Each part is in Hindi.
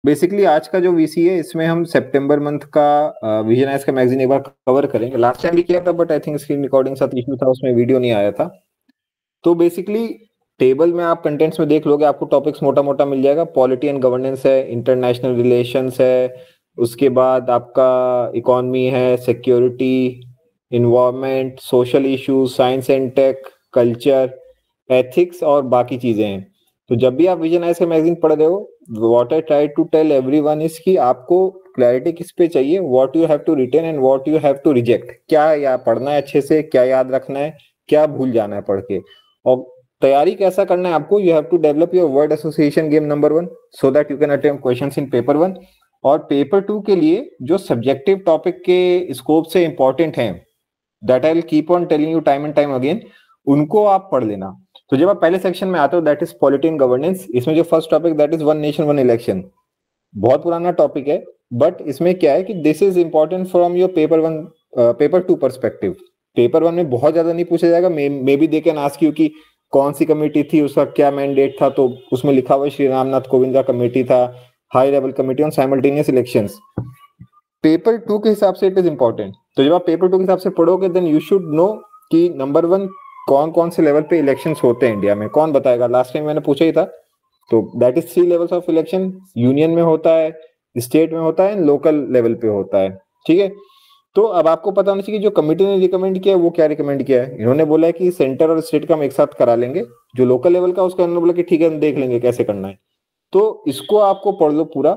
बेसिकली आज का जो वीसी है इसमें हम सितंबर मंथ का विजन आइज का मैगजीन एक बार कवर करेंगे। लास्ट टाइम भी किया था but I think screen recording साथ इशू था, उसमें वीडियो नहीं आया था। तो बेसिकली टेबल में आप कंटेंट्स में देख लोगे, आपको टॉपिक्स मोटा मोटा मिल जाएगा। पॉलिटी एंड गवर्नेंस है, इंटरनेशनल रिलेशंस है, उसके बाद आपका इकोनॉमी है, security, environment, social issues, science and tech, culture, ethics और बाकी चीजें हैं। तो जब भी आप विजन आइज का मैगजीन पढ़ रहे हो, what I try to tell everyone is कि आपको क्लैरिटी किस पे चाहिए, what you have to retain and what you have to reject. क्या या पढ़ना है अच्छे से, क्या याद रखना है, क्या भूल जाना है पढ़ के। और तैयारी कैसा करना है आपको, you have to develop your word association game number 1 so that you can attempt questions in paper 1। और पेपर 2 के लिए जो सब्जेक्टिव टॉपिक के स्कोप से इंपॉर्टेंट हैं, that I will keep on telling you time and time again, उनको आप पढ़ लेना। तो जब आप पहले सेक्शन में आते हो that is polity and governance, इसमें जो first topic that is one nation one election, बहुत पुराना टॉपिक है बट इसमें क्या है कि this is important from your paper 2 perspective. Paper 1 में बहुत ज्यादा नहीं पूछा जाएगा, may be they can ask you कि कौन सी कमेटी थी, उसका क्या मैंडेट था, तो उसमें लिखा हुआ श्री रामनाथ कोविंद का कमेटी था, high level committee on simultaneous elections. Paper 2 के हिसाब से इट इज इंपॉर्टेंट। तो जब आप पेपर 2 के हिसाब से पढ़ोगे देन यू शुड नो कि नंबर 1 कौन कौन से लेवल पे इलेक्शंस होते हैं इंडिया में, कौन बताएगा। लास्ट टाइम मैंने पूछा ही था। तो that is 3 levels of election, union में होता है, स्टेट में होता है, लोकल लेवल पे होता है। ठीक है, तो अब आपको पता होना चाहिए जो कमेटी ने रिकमेंड किया है वो क्या रिकमेंड किया है। इन्होंने बोला है कि सेंटर और स्टेट का हम एक साथ करा लेंगे, जो लोकल लेवल का उसका इन्होंने बोला कि ठीक है हम देख लेंगे कैसे करना है। तो इसको आपको पढ़ लो पूरा।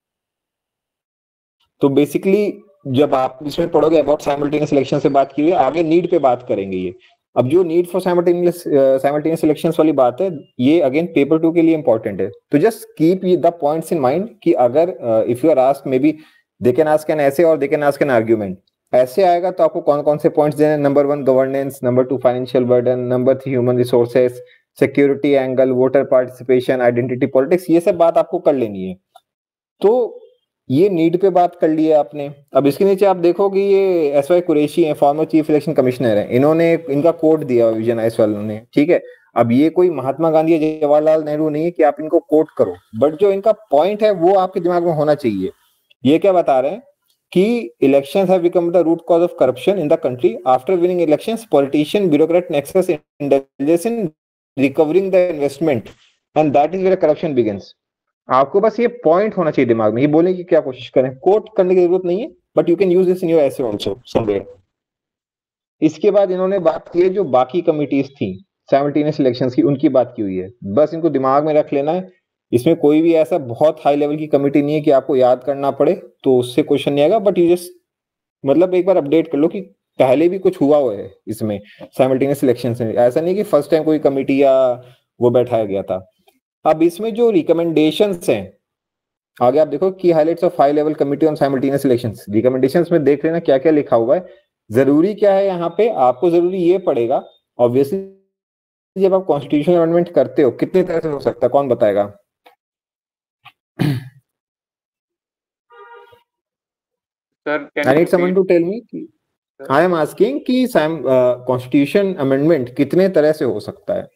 तो बेसिकली जब आप इसमें पढ़ोगे अबाउट साइमल्टेनियस इलेक्शन से बात की हुई है, आगे नीड पे बात करेंगे ये। अब जो नीड फॉर साइमल्टेनियस इलेक्शंस वाली बात है, ये अगेन पेपर 2 के लिए इंपॉर्टेंट है। तो just keep the points in mind कि अगर if you are asked, may be they can ask an essay और they can ask an argument. ऐसे आएगा तो आपको कौन कौन से पॉइंट्स देने, number 1 governance, number 2 financial burden, number 3 human resources, security angle, voter participation, identity politics, ये सब बात आपको कर लेनी है। तो ये नीड पे बात कर ली है आपने। अब इसके नीचे आप देखोगे ये एस वाई कुरैशी है, फॉर्मर चीफ इलेक्शन कमिश्नर है, इन्होंने इनका कोट दिया विजन आइस वालों ने। ठीक है, अब ये कोई महात्मा गांधी या जवाहरलाल नेहरू नहीं है कि आप इनको कोट करो, बट जो इनका पॉइंट है वो आपके दिमाग में होना चाहिए। ये क्या बता रहे हैं कि elections have become the root cause of corruption in the country. After winning elections politician bureaucrat nexus indulges in recovering the investment and that is where corruption begins. आपको बस ये पॉइंट होना चाहिए दिमाग में, ये बोलने की क्या कोशिश करें, कोट करने की जरूरत नहीं है, but you can use this in your essay also somewhere. इसके बाद इन्होंने बात की है जो बाकी कमिटीज थी साइमल्टेनियस इलेक्शंस की, उनकी बात की हुई है। बस इनको दिमाग में रख लेना है। इसमें कोई भी ऐसा बहुत हाई लेवल की कमिटी नहीं है कि आपको याद करना पड़े, तो उससे क्वेश्चन नहीं आएगा। बट यू जस्ट मतलब एक बार अपडेट कर लो कि पहले भी कुछ हुआ है इसमें साइमल्टेनियस इलेक्शंस में, ऐसा नहीं कि फर्स्ट टाइम कोई कमिटी या वो बैठाया गया था। अब इसमें जो रिकमेंडेशंस हैं, आगे आप देखो की highlights of high level committee on simultaneous elections, recommendations में देख लेना क्या क्या लिखा हुआ है। जरूरी क्या है यहाँ पे, आपको जरूरी ये पड़ेगा ऑब्वियसली जब आप कॉन्स्टिट्यूशनल अमेंडमेंट करते हो कितने तरह से हो सकता है, कौन बताएगा? Sir I need someone to tell me. I am asking कि कॉन्स्टिट्यूशन अमेंडमेंट कितने तरह से हो सकता है?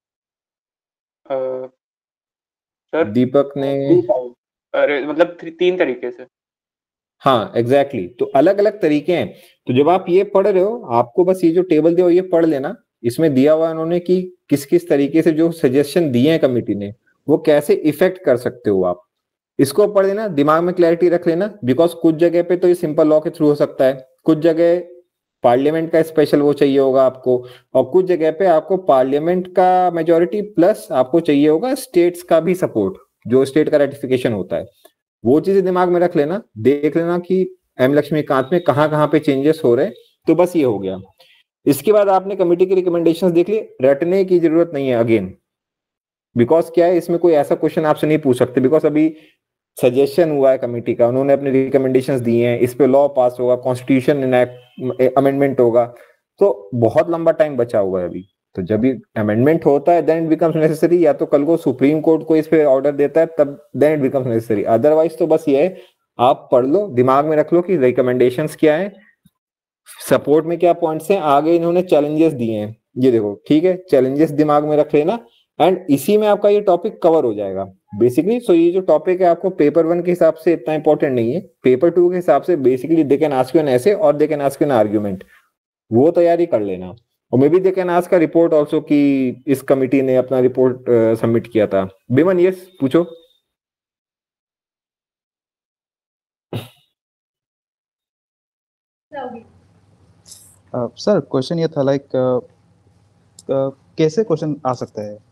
सर दीपक ने अरे मतलब 3 तरीके से। हाँ एग्जैक्टली तो अलग अलग तरीके हैं। तो जब आप ये पढ़ रहे हो आपको बस ये जो टेबल दिया हो ये पढ़ लेना। इसमें दिया हुआ उन्होंने कि किस किस तरीके से जो सजेशन दिए हैं कमिटी ने वो कैसे इफेक्ट कर सकते हो आप, इसको पढ़ लेना, दिमाग में क्लैरिटी रख लेना। बिकॉज कुछ जगह पे तो ये सिंपल लॉ के थ्रू हो सकता है, कुछ जगह पार्लियामेंट का स्पेशल वो चाहिए होगा आपको, और कुछ जगह पे आपको पार्लियामेंट का मेजोरिटी प्लस आपको चाहिए होगा स्टेट्स का भी सपोर्ट, जो स्टेट का रेटिफिकेशन होता है। वो चीजें दिमाग में रख लेना, देख लेना कि एम लक्ष्मीकांत में कहाँ पे चेंजेस हो रहे हैं। तो बस ये हो गया। इसके बाद आपने कमेटी की रिकमेंडेशंस देख ली, रटने की जरूरत नहीं है अगेन, बिकॉज क्या है इसमें कोई ऐसा क्वेश्चन आपसे नहीं पूछ सकते, बिकॉज अभी सजेशन हुआ है कमेटी का, उन्होंने अपने रिकमेंडेशंस दिए हैं, इस पे लॉ पास होगा, कॉन्स्टिट्यूशन अमेंडमेंट होगा, तो बहुत लंबा टाइम बचा हुआ है अभी। तो जब भी अमेंडमेंट होता है देन इट बिकम्स नेसेसरी, या तो कल को सुप्रीम कोर्ट को इस पे ऑर्डर देता है तब then it becomes necessary. Otherwise तो बस ये है आप पढ़ लो, दिमाग में रख लो कि रिकमेंडेशंस क्या है, सपोर्ट में क्या पॉइंट्स हैं, आगे इन्होंने चैलेंजेस दिए हैं, ये देखो ठीक है, चैलेंजेस दिमाग में रख लेना एंड इसी में आपका ये टॉपिक कवर हो जाएगा बेसिकली। सो ये जो टॉपिक है आपको पेपर 1 के हिसाब से इतना इंपॉर्टेंट नहीं है, पेपर 2 के हिसाब से basically they can ask you an essay और they can ask you an argument, वो तैयारी कर लेना। और may be they can ask का रिपोर्ट ऑल्सो कि इस कमिटी ने अपना रिपोर्ट सबमिट किया था। बिमन यस पूछो। सर क्वेश्चन ये था लाइक कैसे क्वेश्चन आ सकता है?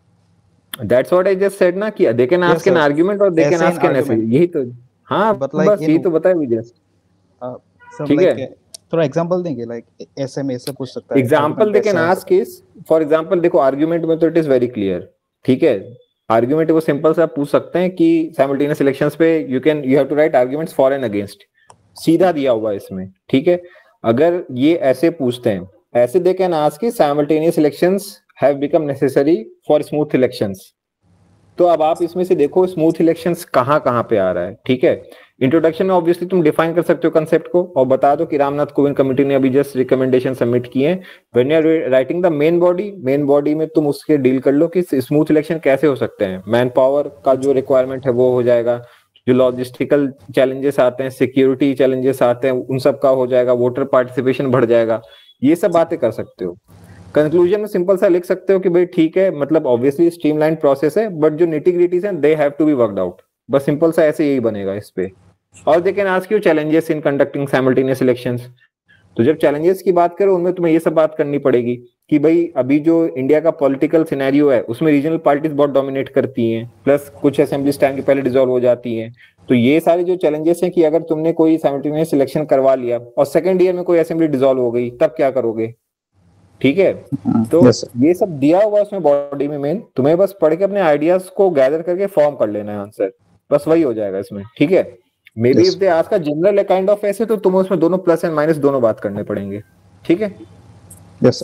That's what I just said ना कि they can ask an argument और दे कैन आस्क एन ऐसे, यही तो। हाँ बट लाइक बस यही तो बताया भी जस्ट। सर ठीक है, लाइक थोड़ा एग्जांपल देंगे लाइक ऐसे में ऐसे पूछ सकता है, example they can ask is for example देखो आर्ग्यूमेंट में तो इट इज वेरी क्लियर, ठीक है। आर्ग्यूमेंट वो सिंपल सा पूछ सकते हैं कि साइमल्टेनियस इलेक्शंस पे you have to write arguments for and against, सीधा दिया हुआ है इसमें, ठीक है। अगर ये ऐसे पूछते हैं, ऐसे दे कैन आस्क कि simultaneous elections have become necessary for smooth elections. तो अब आप इसमें से देखो स्मूथ इलेक्शंस कहाँ कहाँ पे आ रहा है, ठीक है। इंट्रोडक्शन में ऑब्वियसली तुम डिफाइन कर सकते हो कंसेप्ट को और बता दो कि रामनाथ कोविंद कमेटी ने अभी जस्ट रिकमेंडेशन सबमिट किए हैं। When you are writing the main body में तुम उसके डील कर लो कि स्मूथ इलेक्शन कैसे हो सकते हैं। मैन पावर का जो रिक्वायरमेंट है वो हो जाएगा, जो लॉजिस्टिकल चैलेंजेस आते हैं, सिक्योरिटी चैलेंजेस आते हैं, उन सब का हो जाएगा, वोटर पार्टिसिपेशन बढ़ जाएगा, ये सब बातें कर सकते हो। कंक्लूजन में सिंपल सा लिख सकते हो कि भाई ठीक है, मतलब ऑब्वियसली स्ट्रीमलाइन प्रोसेस है बट जो निटी-ग्रिटीज हैं they have to be worked out, बस सिंपल सा ऐसे यही बनेगा इस पे। और they can ask you challenges in conducting simultaneous elections. तो जब चैलेंजेस की बात करो उनमें तुम्हें ये सब बात करनी पड़ेगी कि भाई अभी जो इंडिया का पॉलिटिकल सिनेरियो है उसमें रीजनल पार्टीज बहुत डोमिनेट करती हैं, प्लस कुछ असेंबलीज टाइम के पहले डिसॉल्व हो जाती हैं। तो ये सारे जो चैलेंजेस हैं कि अगर तुमने कोई साइमल्टेनियस इलेक्शन करवा लिया और सेकंड ईयर में कोई असेंबली डिसॉल्व हो गई तब क्या करोगे, ठीक है। तो ये सब दिया हुआ उसमें बॉडी में, मेन तुम्हें बस पढ़ के अपने आइडियाज को गैदर करके फॉर्म कर लेना है आंसर, बस वही हो जाएगा इसमें, ठीक है। May be if they ask a general kind of ऐसे तो तुम्हें उसमें दोनों प्लस एंड माइनस दोनों बात करने पड़ेंगे, ठीक है। Yes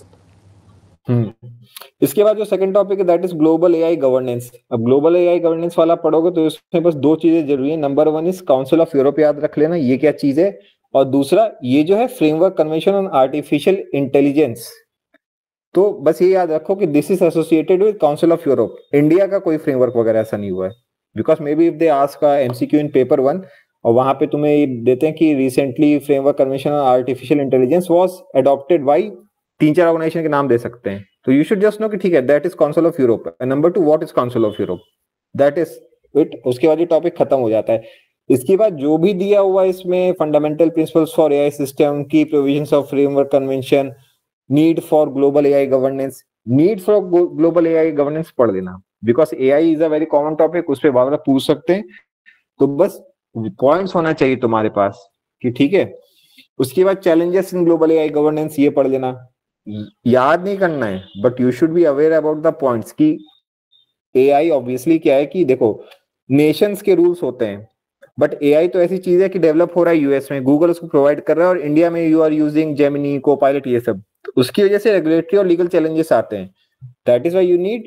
sir. इसके बाद जो सेकंड टॉपिक है that is global AI governance. अब ग्लोबल एआई गवर्नेंस वाला पढ़ोगे तो इसमें बस दो चीजें जरूरी है। Number 1 is council of Europe, याद रख लेना ये क्या चीज है। और दूसरा ये जो है framework convention on artificial intelligence, तो बस ये याद रखो कि this is associated with council of Europe. India का कोई फ्रेमवर्क वगैरह ऐसा नहीं हुआ है, because may be if they ask MCQ in paper 1 और वहां पे तुम्हें ये देते हैं कि recently framework convention on artificial intelligence was adopted by 3-4 organisation के नाम दे सकते हैं, तो यू शुड जस्ट नो कि ठीक है that is council of Europe. Number 2 what is council of Europe, that is it. उसके बाद ये टॉपिक खत्म हो जाता है। इसके बाद जो भी दिया हुआ है इसमें fundamental principles for AI system की provisions of framework convention, need for global AI governance, need for global AI governance पढ़ लेना, because AI is a very common topic, उस पर बार बार पूछ सकते हैं, तो बस पॉइंट्स होना चाहिए तुम्हारे पास कि ठीक है। उसके बाद challenges in global AI governance ये पढ़ लेना, याद नहीं करना है but you should be aware about the points कि एआई ऑब्वियसली क्या है कि देखो नेशंस के रूल्स होते हैं, बट एआई तो ऐसी चीज है कि डेवलप हो रहा है यूएस में, गूगल उसको प्रोवाइड कर रहा है और इंडिया में you are using Gemini, Copilot, ये सब, तो उसकी वजह से रेगुलेटरी और लीगल चैलेंजेस आते हैं। That is why you need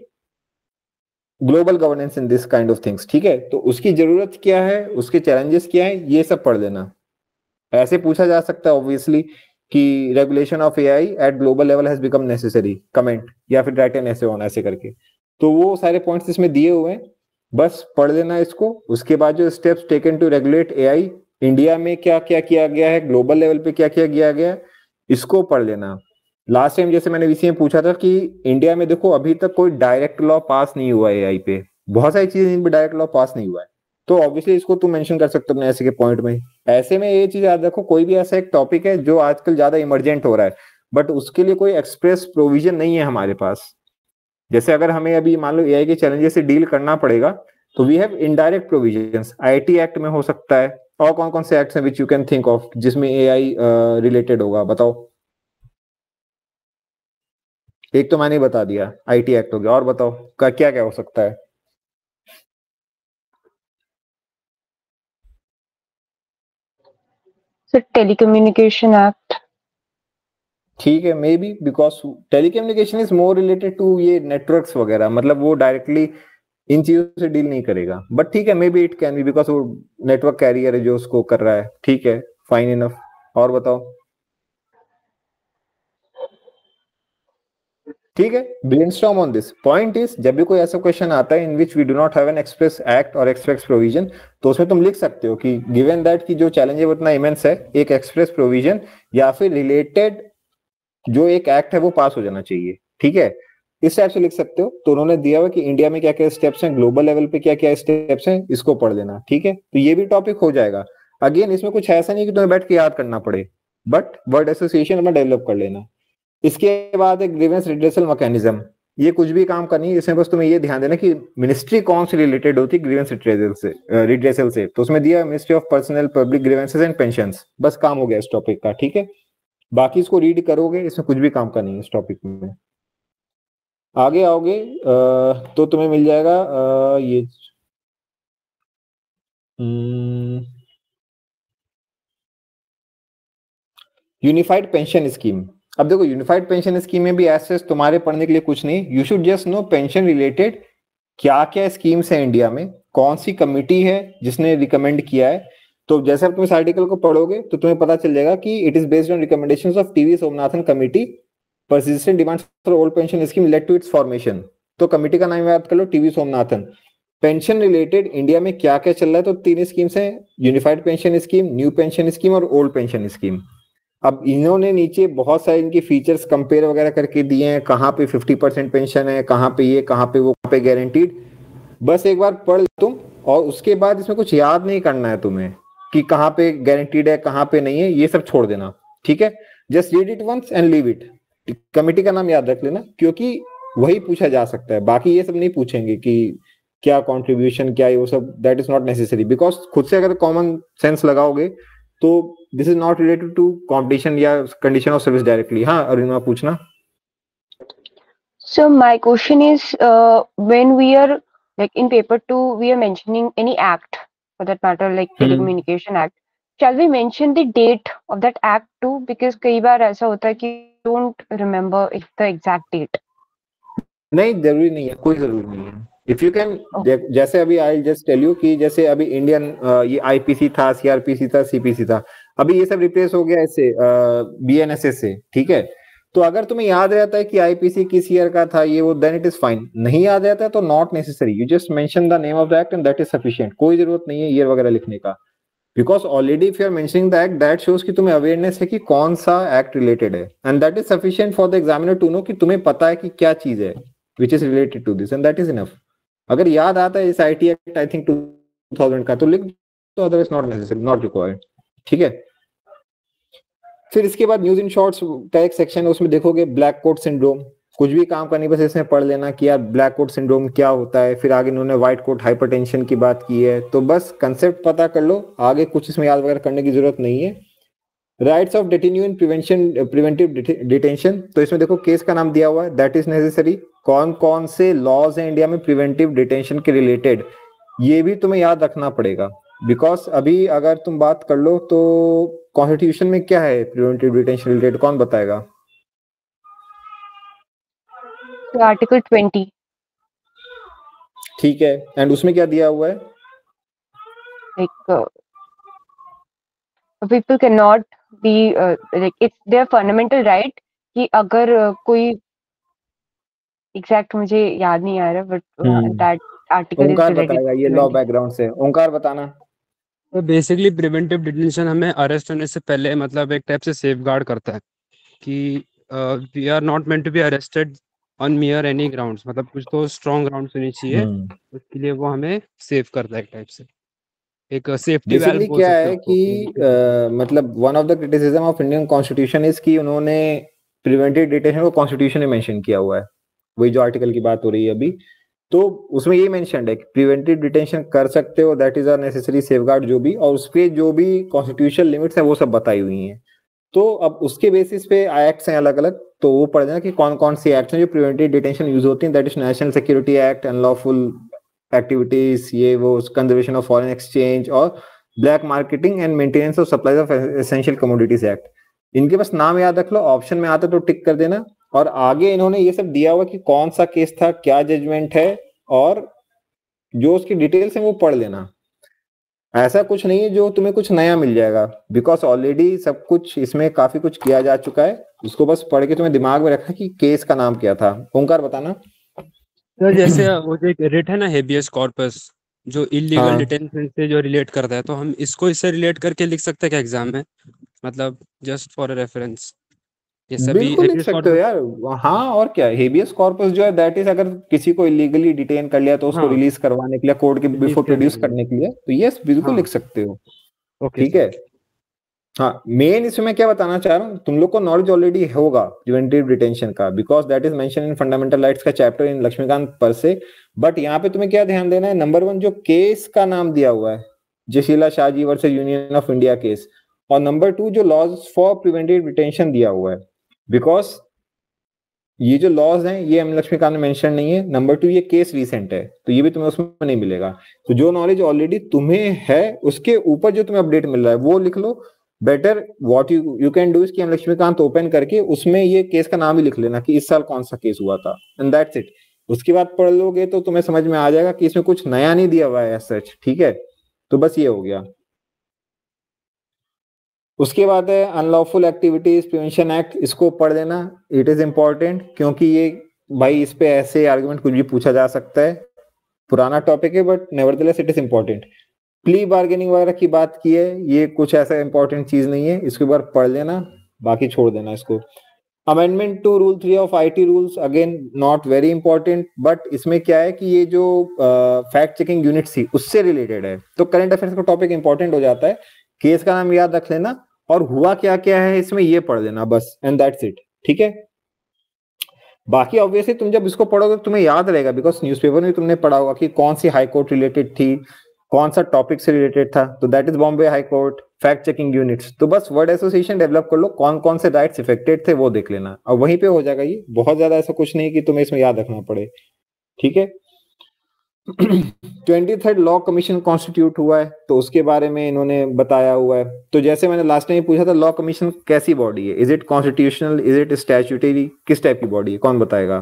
global governance in this kind of things, ठीक है। तो उसकी जरूरत क्या है, उसके चैलेंजेस क्या है, ये सब पढ़ लेना। ऐसे पूछा जा सकता है ऑब्वियसली कि regulation of AI at global level has become necessary, comment, या फिर राइट एन ऐसे होना ऐसे करके। तो वो सारे पॉइंट्स इसमें दिए हुए हैं, बस पढ़ लेना इसको। उसके बाद जो steps taken to regulate AI, India में क्या क्या किया गया है, ग्लोबल लेवल पे क्या क्या किया गया है, इसको पढ़ लेना। लास्ट टाइम जैसे मैंने वीसी में पूछा था कि इंडिया में देखो अभी तक कोई डायरेक्ट लॉ पास नहीं हुआ है एआई पे, बहुत सारी चीजें जिन पे डायरेक्ट लॉ पास नहीं हुआ है, तो ऑब्वियसली इसको तुम मेंशन कर सकते हो अपने ऐसे के पॉइंट में। ऐसे में ये चीज याद रखो, कोई भी ऐसा एक टॉपिक है जो आजकल ज्यादा इमरजेंट हो रहा है बट उसके लिए कोई एक्सप्रेस प्रोविजन नहीं है हमारे पास। जैसे अगर हमें अभी मान लो एआई के चैलेंजेस से डील करना पड़ेगा तो we have indirect provisions, IT act में हो सकता है, और कौन कौन से एक्ट्स हैं which you can think of जिसमें एआई रिलेटेड होगा, बताओ। एक तो मैंने बता दिया आईटी एक्ट हो गया, और बताओ क्या क्या हो सकता है। Sir telecommunication act. ठीक है, may be because telecommunication is more related to ये नेटवर्क्स वगैरह, मतलब वो डायरेक्टली इन चीजों से डील नहीं करेगा, बट ठीक है may be it can be because वो नेटवर्क कैरियर है जो उसको कर रहा है, ठीक है, फाइन इनफ। और बताओ। ठीक है, brainstorm on this. Point is जब भी कोई ऐसा क्वेश्चन आता है in which we do not have an express act और एक्सप्रेस प्रोविजन, तो उसमें तुम लिख सकते हो कि गिवन दैट कि जो चैलेंज है वो इतना इमेंस है, एक एक्सप्रेस प्रोविजन या फिर रिलेटेड जो एक एक्ट है वो पास हो जाना चाहिए। ठीक है, इस टाइप से लिख सकते हो। तो उन्होंने दिया हुआ कि इंडिया में क्या क्या स्टेप्स हैं, ग्लोबल लेवल पे क्या क्या स्टेप्स हैं, इसको पढ़ लेना। ठीक है, तो ये भी टॉपिक हो जाएगा। अगेन इसमें कुछ ऐसा नहीं कि तुम्हें बैठ के याद करना पड़े, बट वर्ड एसोसिएशन अपना डेवलप कर लेना। इसके बाद एक ग्रीवेंस रिड्रेसल मैकेनिज्म, ये कुछ भी काम करनी है, इसमें बस तुम्हें ये ध्यान देना कि मिनिस्ट्री कौन से रिलेटेड होती है ग्रीवेंस रिड्रेसल से। तो उसमें दिया ministry of personnel public grievances and pensions, बस काम हो गया इस टॉपिक का। ठीक है, बाकी इसको रीड करोगे, इसमें कुछ भी काम का नहीं है इस टॉपिक में। आगे आओगे तो तुम्हें मिल जाएगा ये यूनिफाइड पेंशन स्कीम। अब देखो यूनिफाइड पेंशन स्कीम में भी ऐसे तुम्हारे पढ़ने के लिए कुछ नहीं, you should just know pension related क्या क्या स्कीम्स है इंडिया में, कौन सी कमिटी है जिसने रिकमेंड किया है। तो जैसे अब तुम इस आर्टिकल को पढ़ोगे तो तुम्हें पता चल जाएगा कि it is based on recommendations of TV Somanathan committee, persistent demands for old pension scheme led to its formation। तो कमिटी का नाम याद कर लो, TV Somanathan. Pension related India में क्या क्या चल रहा है, तो तीन स्कीम्स हैं, unified pension scheme, new pension scheme और ओल्ड पेंशन स्कीम। अब इन्होंने नीचे बहुत सारे इनके फीचर्स कंपेयर वगैरह करके दिए हैं, कहाँ पे 50% पेंशन है, कहाँ पे ये, कहाँ पे वो, कहाँ पे गारंटीड। बस एक बार पढ़ तुम, और उसके बाद इसमें कुछ याद नहीं करना है तुम्हें कि कहाँ पे गारंटीड है कहाँ पे नहीं है, ये सब छोड़ देना। ठीक है, just read it once and leave it. Committee का नाम याद रख लेना क्योंकि वही पूछा जा सकता है, बाकी ये सब नहीं पूछेंगे कि क्या कंट्रीब्यूशन क्या है, वो सब that is not necessary, because खुद से अगर कॉमन सेंस लगाओगे तो this is not related to competition या कंडीशन ऑफ सर्विस डायरेक्टली। हाँ अरुणिमा पूछना। So my question is, when we are like in paper 2, we are mentioning any act for that matter, like Telecommunication Act. Shall we mention the date of that act too? Because कई बार ऐसा होता है कि don't remember the exact date. नहीं जरूरी नहीं है, कोई जरूरी नहीं है। इफ यू कैन, जैसे अभी आई जस्ट टेल यू कि जैसे अभी इंडियन ये आईपीसी था, सीआरपीसी था, सीपीसी था, अभी ये सब रिप्लेस हो गया ऐसे बीएनएसएस से। ठीक है, तो अगर तुम्हें याद रहता है कि आईपीसी किस ईयर का था ये वो, देन इट इज फाइन। नहीं याद रहता है तो not necessary, you just mention the name of the act and that is sufficient. कोई जरूरत नहीं है ईयर वगैरह लिखने का, because already if you are mentioning the act that shows कि तुम्हें अवेयरनेस है कि कौन सा एक्ट रिलेटेड है, and that is sufficient for the examiner to know कि तुम्हें पता है कि क्या चीज है which is related to this, and that is enough. अगर याद आता है इस आईटी एक्ट आई थिंक 2000 का तो लिख दो, otherwise not necessary, not required. ठीक है, फिर इसके बाद न्यूज इन शॉर्ट्स का एक सेक्शन है, उसमें देखोगे ब्लैक कोट सिंड्रोम। कुछ भी काम करनी, बस इसमें पढ़ लेना कि यार ब्लैक कोट सिंड्रोम क्या होता है। फिर आगे इन्होंने व्हाइट कोट हाइपरटेंशन की बात की है, तो बस कंसेप्ट पता कर लो, आगे कुछ इसमें याद वगैरह करने की जरूरत नहीं है। Rights of detenu in preventive detention, तो इसमें देखो केस का नाम दिया हुआ है, दैट इज नेसेसरी। कौन कौन से लॉज हैं इंडिया में प्रिवेंटिव डिटेंशन के रिलेटेड, ये भी तुम्हें याद रखना पड़ेगा, बिकॉज अभी अगर तुम बात कर लो तो कॉन्स्टिट्यूशन में क्या है प्रिवेंटिव डिटेंशन रिलेटेड, कौन बताएगा? आर्टिकल 20। ठीक है, एंड उसमें क्या दिया हुआ है? Like people cannot be like it's their fundamental right कि अगर कोई एग्जैक्ट मुझे याद नहीं आ रहा, but that article is Omkar बताएगा ये लॉ बैकग्राउंड से, ओंकार बताना। तो बेसिकली प्रिवेंटिव डिटेंशन हमें अरेस्ट होने से पहले मतलब एक टाइप से सेफगार्ड करता है कि we are not meant to be arrested on mere any grounds, मतलब कुछ तो स्ट्रॉन्ग ग्राउंड्स होनी चाहिए, उसके लिए वो हमें सेव करता है एक टाइप से, एक सेफ्टी बेसिकली क्या है कि मतलब one of the criticism of Indian constitution is कि उन्होंने प्रिवेंटिव डिटेंशन को कॉन्स्टिट्यूशन में मेंशन किया हुआ है, वही जो आर्टिकल की बात हो रही है अभी, तो उसमें ये मेंशन्ड है कि प्रिवेंटिव डिटेंशन कर सकते हो, that is a necessary safeguard जो भी, और उसपे जो भी कॉन्स्टिट्यूशनल लिमिट्स है वो सब बताई हुई हैं। तो अब उसके बेसिस पे एक्ट्स हैं अलग अलग, तो वो पढ़ देना कि कौन कौन सी एक्ट्स हैं जो प्रिवेंटिव डिटेंशन यूज होती हैं, that is national security act, unlawful activities, ये वो कंजर्वेशन ऑफ फॉरेन एक्सचेंज और black marketing and maintenance of supplies of essential commodities act. इनके बस नाम याद रख लो, ऑप्शन में आता तो टिक कर देना, और आगे इन्होंने ये सब दिया हुआ कि कौन सा केस था, क्या जजमेंट है, और जो उसकी डिटेल्स है वो पढ़ लेना। ऐसा कुछ नहीं है जो तुम्हें कुछ नया मिल जाएगा, बिकॉज ऑलरेडी सब कुछ इसमें काफी कुछ किया जा चुका है। उसको बस पढ़ के तुम्हें दिमाग में रखना कि केस का नाम क्या था। ओंकार बताना। तो जैसे वो जो एक रिट है ना, हेबियस कॉर्पस, जो इलीगल हाँ डिटेंशन से जो रिलेट करता है, तो हम इसको इससे रिलेट करके लिख सकते हैं क्या एग्जाम में, मतलब जस्ट फॉर रेफरेंस, ये सभी बिल्कुल लिख हेबियस सकते हो कॉर्पस। यार। हाँ और क्या, हेबियस कॉर्पस जो है दैट इज, अगर किसी को इलीगली डिटेन कर लिया तो उसको हाँ, रिलीज करवाने के लिए, कोर्ट के रिलीज बिफोर करने प्रोड्यूस के लिए। करने के लिए, तो यस बिल्कुल हाँ, लिख सकते हो। ओके ठीक है। सर। हाँ, मेन इसमें क्या बताना चाह रहा हूँ, तुम लोग को नॉलेज ऑलरेडी होगा प्रिवेंटिव डिटेंशन का, because that is mention in fundamental rights का चैप्टर इन लक्ष्मीकांत पर से। बट यहाँ पे तुम्हें क्या ध्यान देना है, नंबर 1 जो केस का नाम दिया हुआ है, Jaseela Shaji versus union of India case, और नंबर 2 जो लॉज फॉर प्रिवेंटिव डिटेंशन दिया हुआ है, बिकॉज ये जो लॉज हैं ये एम लक्ष्मीकांत ने मेंशन नहीं है। नंबर 2 ये केस रिसेंट है, तो ये भी तुम्हें उसमें नहीं मिलेगा। तो जो नॉलेज ऑलरेडी तुम्हें है उसके ऊपर जो तुम्हें अपडेट मिल रहा है वो लिख लो। Better what you can do is कि एम लक्ष्मीकांत ओपन करके उसमें ये केस का नाम ही लिख लेना कि इस साल कौन सा केस हुआ था, एंड दैट्स इट। उसके बाद पढ़ लोगे तो तुम्हें समझ में आ जाएगा कि इसमें कुछ नया नहीं दिया हुआ है सच। ठीक है, तो बस ये हो गया। उसके बाद है अनलॉफुल एक्टिविटीज प्रिवेंशन एक्ट, इसको पढ़ लेना, इट इज इंपॉर्टेंट, क्योंकि ये भाई इस पे ऐसे आर्गुमेंट कुछ भी पूछा जा सकता है। पुराना टॉपिक है but nevertheless it is important. Plea bargaining वगैरह की बात की है, ये कुछ ऐसा इंपॉर्टेंट चीज नहीं है, इसके बार पढ़ लेना, बाकी छोड़ देना इसको। Amendment to rule 3 of IT rules, again not very important, but इसमें क्या है कि ये जो फैक्ट चेकिंग यूनिट थी उससे रिलेटेड है, तो करंट अफेयर्स का टॉपिक इंपॉर्टेंट हो जाता है। केस का नाम याद रख लेना और हुआ क्या क्या है इसमें ये पढ़ लेना बस, एंड दैट्स इट। ठीक है, बाकी ऑब्वियसली तुम जब इसको पढ़ोगे तुम्हें याद रहेगा, बिकॉज न्यूज़पेपर में तुमने पढ़ा होगा कि कौन सी हाई कोर्ट रिलेटेड थी, कौन सा टॉपिक से रिलेटेड था, तो that is Bombay high court fact checking units. तो बस वर्ड एसोसिएशन डेवलप कर लो, कौन कौन से राइट्स इफेक्टेड थे वो देख लेना, और वहीं पे हो जाएगा। ये बहुत ज्यादा ऐसा कुछ नहीं कि तुम्हें इसमें याद रखना पड़े। ठीक है। 23rd लॉ कमीशन कॉन्स्टिट्यूट हुआ है, तो उसके बारे में इन्होंने बताया हुआ है। तो जैसे मैंने लास्ट टाइम पूछा था, लॉ कमीशन कैसी बॉडी है, is it constitutional, is it statutory, किस टाइप की बॉडी है, कौन बताएगा?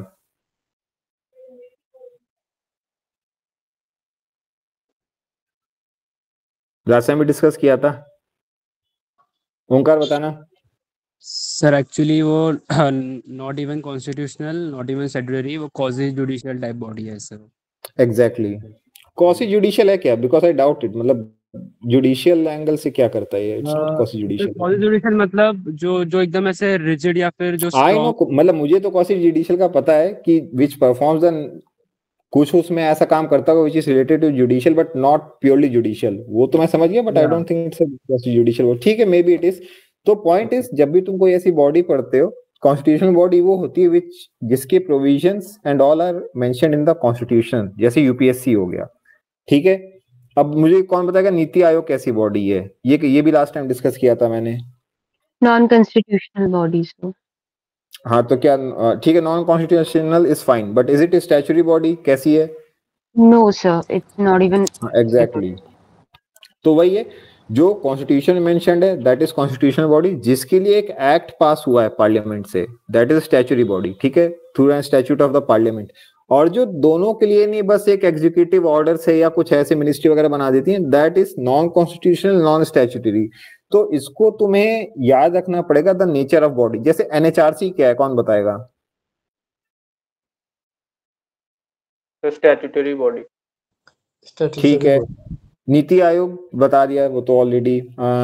लास्ट टाइम भी डिस्कस किया था, ओंकार बताना। सर एक्चुअली वो not even constitutional, not even statutory, वो क्वाजी जुडिशियल टाइप बॉडी है सर। एग्जैक्टली, क्वासी जुडिशियल है क्या? बिकॉज आई डाउट इट, मतलब जुडिशियल एंगल से क्या करता है ये? It's not quasi judicial. Quasi judicial मतलब जो जो एकदम ऐसे रिजिड या फिर जो आई नो, स्ट्रॉन्ग। मतलब मुझे तो क्वासी जुडिशियल का पता है कि विच परफॉर्म्स द, कुछ उसमें ऐसा काम करता होगा which is related to judicial but not purely judicial, वो तो मैं समझ गया, but I don't think it's quasi judicial. ठीक है, मे बी इट इज। तो पॉइंट इज, जब भी तुम कोई ऐसी बॉडी पढ़ते हो, कॉन्स्टिट्यूशनल बॉडी वो होती है विच जिसके provisions and all are mentioned in the constitution, जैसे यूपीएससी हो गया। ठीक है, अब मुझे कौन बताएगा नीति आयोग कैसी बॉडी है? ये भी लास्ट टाइम डिस्कस किया था मैंने। Non constitutional bodies. हाँ तो क्या, ठीक है, non constitutional is fine, but is it statutory body, कैसी है? No sir, it's not even. Exactly, तो वही है जो कॉन्स्टिट्यूशन मेंशन्ड है, दैट इज कॉन्स्टिट्यूशनल बॉडी, जिसके लिए एक एक्ट पास हुआ है पार्लियामेंट से, दैट इज स्टैट्यूटरी बॉडी। ठीक है, through an statute of the parliament. और जो दोनों के लिए नहीं, बस एक एग्जीक्यूटिव ऑर्डर से या कुछ ऐसे मिनिस्ट्री वगैरह बना देती है, that is non constitutional non statutory. तो इसको तुम्हें याद रखना पड़ेगा, द नेचर ऑफ बॉडी। जैसे एनएचआरसी क्या है, कौन बताएगा? Statutory body. ठीक है, नीति आयोग बता दिया वो तो ऑलरेडी।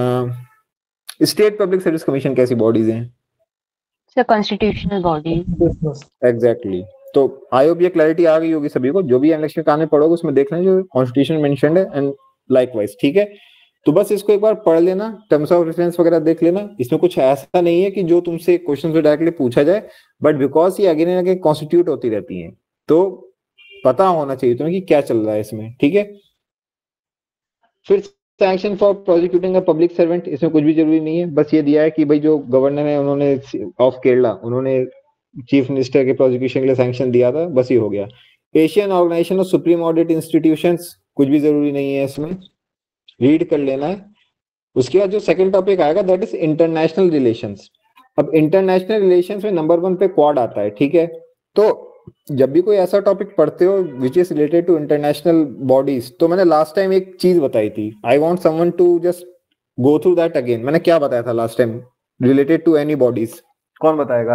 स्टेट पब्लिक सर्विस कमीशन कैसी बॉडीज हैं? Sir constitutional body. एग्जैक्टली, तो आई होप ये क्लैरिटी आ गई होगी सभी को। जो भी इलेक्शन कानून पढ़ोगे उसमें देख लें जो कॉन्स्टिट्यूशन मेंशन्ड है, एंड लाइकवाइज। ठीक है, तो बस इसको एक बार पढ़ लेना, टर्म्स ऑफ रेफरेंस वगैरह देख लेना। इसमें कुछ ऐसा नहीं है कि जो तुमसे क्वेश्चन से डायरेक्टली पूछा जाए, बट बिकॉज ये अगेन एंड अगेन कॉन्स्टिट्यूट होती रहती हैं, तो पता होना चाहिए तुम्हें कि क्या चल रहा है इसमें। ठीक है, फिर sanction for prosecuting a public servant, इसमें कुछ भी जरूरी नहीं है, बस ये दिया है कि भाई जो गवर्नर है उन्होंने ऑफ केरला, उन्होंने चीफ मिनिस्टर के प्रोसिक्यूशन के लिए सैंक्शन दिया था, बस ये हो गया। Asian organisation of supreme audit institutions, कुछ भी जरूरी नहीं है इसमें, रीड कर लेना है। उसके बाद जो सेकंड टॉपिक आएगा दैट इज इंटरनेशनल रिलेशंस। अब इंटरनेशनल रिलेशंस में नंबर 1 पे क्वाड आता है। ठीक है, तो जब भी कोई ऐसा टॉपिक पढ़ते हो which is related to international bodies, तो मैंने लास्ट टाइम एक चीज बताई थी, I want someone to just go through that again. मैंने क्या बताया था last time related to any bodies? कौन बताएगा?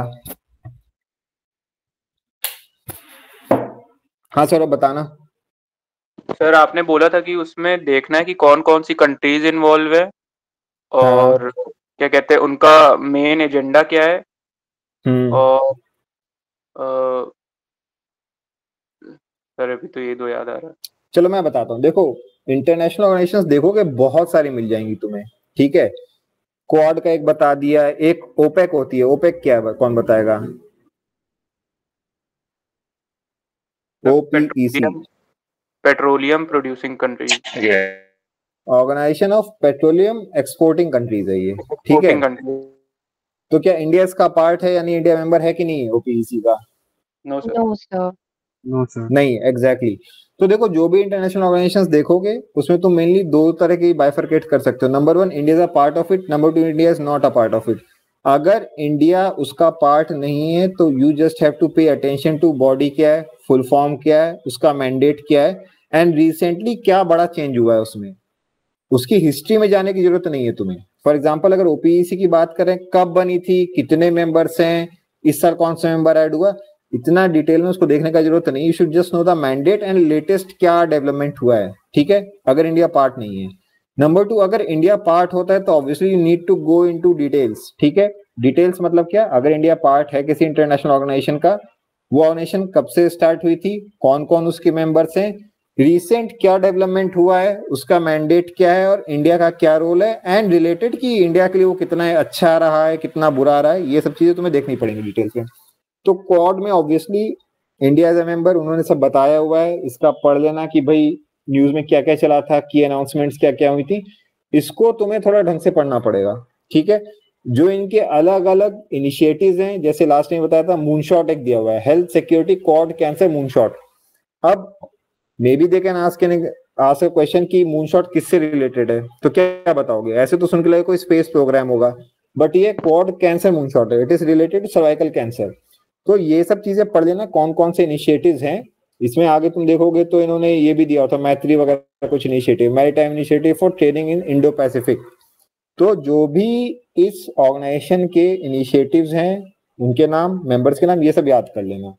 हाँ सर, अब बताना। सर आपने बोला था कि उसमें देखना है कि कौन कौन सी कंट्रीज इन्वॉल्व है और क्या कहते हैं उनका मेन एजेंडा क्या है। और सर अभी तो ये दो याद आ रहा है। चलो मैं बताता हूँ। देखो इंटरनेशनल ऑर्गेनाइजेशंस देखोगे बहुत सारी मिल जाएंगी तुम्हें, ठीक है। क्वाड का एक बता दिया, एक ओपेक होती है। ओपेक क्या है, कौन बताएगा? OPEC, petroleum producing countries, organisation of petroleum exporting countries है ये, ठीक है। तो क्या इंडिया इसका पार्ट है, यानी इंडिया मेंबर है कि नहीं ओपीईसी का? No sir. No sir. No sir. नहीं, एग्जैक्टली। तो देखो जो भी इंटरनेशनल ऑर्गेनाइजेशंस देखोगे उसमें तुम मेनली दो तरह की बाइफरकेट कर सकते हो। Number 1, India is a part of it. Number 2, India is not a part of it. अगर इंडिया उसका पार्ट नहीं है तो you just have to pay attention to body क्या है, फुल फॉर्म क्या है, उसका मैंडेट क्या है, एंड रिसेंटली क्या बड़ा चेंज हुआ है उसमें। उसकी हिस्ट्री में जाने की जरूरत नहीं है तुम्हें। फॉर एग्जाम्पल अगर ओपीईसी की बात करें, कब बनी थी, कितने मेंबर्स हैं, इस साल कौन सा मेंबर ऐड हुआ, इतना डिटेल में उसको देखने का जरूरत नहीं। You should just know the mandate and latest क्या डेवलपमेंट हुआ है, ठीक है, अगर इंडिया पार्ट नहीं है। नंबर 2, अगर इंडिया पार्ट होता है तो obviously you need to go into details, ठीक है। डिटेल्स मतलब क्या? अगर इंडिया पार्ट है किसी इंटरनेशनल ऑर्गेनाइजेशन का, वो ऑर्गेनाइजेशन कब से स्टार्ट हुई थी, कौन कौन उसके मेंबर्स हैं, रिसेंट क्या डेवलपमेंट हुआ है, उसका मैंडेट क्या है और इंडिया का क्या रोल है, एंड रिलेटेड कि इंडिया के लिए वो कितना अच्छा रहा है, कितना बुरा रहा है, ये सब चीजें तुम्हें देखनी पड़ेंगी डिटेल्स में। तो क्वाड में obviously India as a member उन्होंने सब बताया हुआ है, इसका पढ़ लेना कि भाई न्यूज में क्या क्या चला था, की अनाउंसमेंट्स क्या क्या हुई थी, इसको तुम्हें थोड़ा ढंग से पढ़ना पड़ेगा, ठीक है। जो इनके अलग अलग इनिशिएटिव्स हैं, जैसे लास्ट टाइम बताया था मूनशॉट एक दिया हुआ है, health security Quad cancer moonshot. अब may B they can ask a question कि मूनशॉट किससे रिलेटेड है, तो क्या बताओगे? ऐसे तो सुन के लगे कोई स्पेस प्रोग्राम होगा, बट ये क्वाड कैंसर मूनशॉट है, it is related to cervical cancer. तो ये सब चीजें पढ़ लेना, कौन कौन से इनिशिएटिव्स हैं इसमें। आगे तुम देखोगे तो इन्होंने ये भी दिया होता मैत्री वगैरह कुछ initiative, maritime initiative for training in Indo Pacific. तो जो भी इस ऑर्गेनाइजेशन के इनिशिएटिव्स हैं, उनके नाम, मेंबर्स के नाम, ये सब याद कर लेना।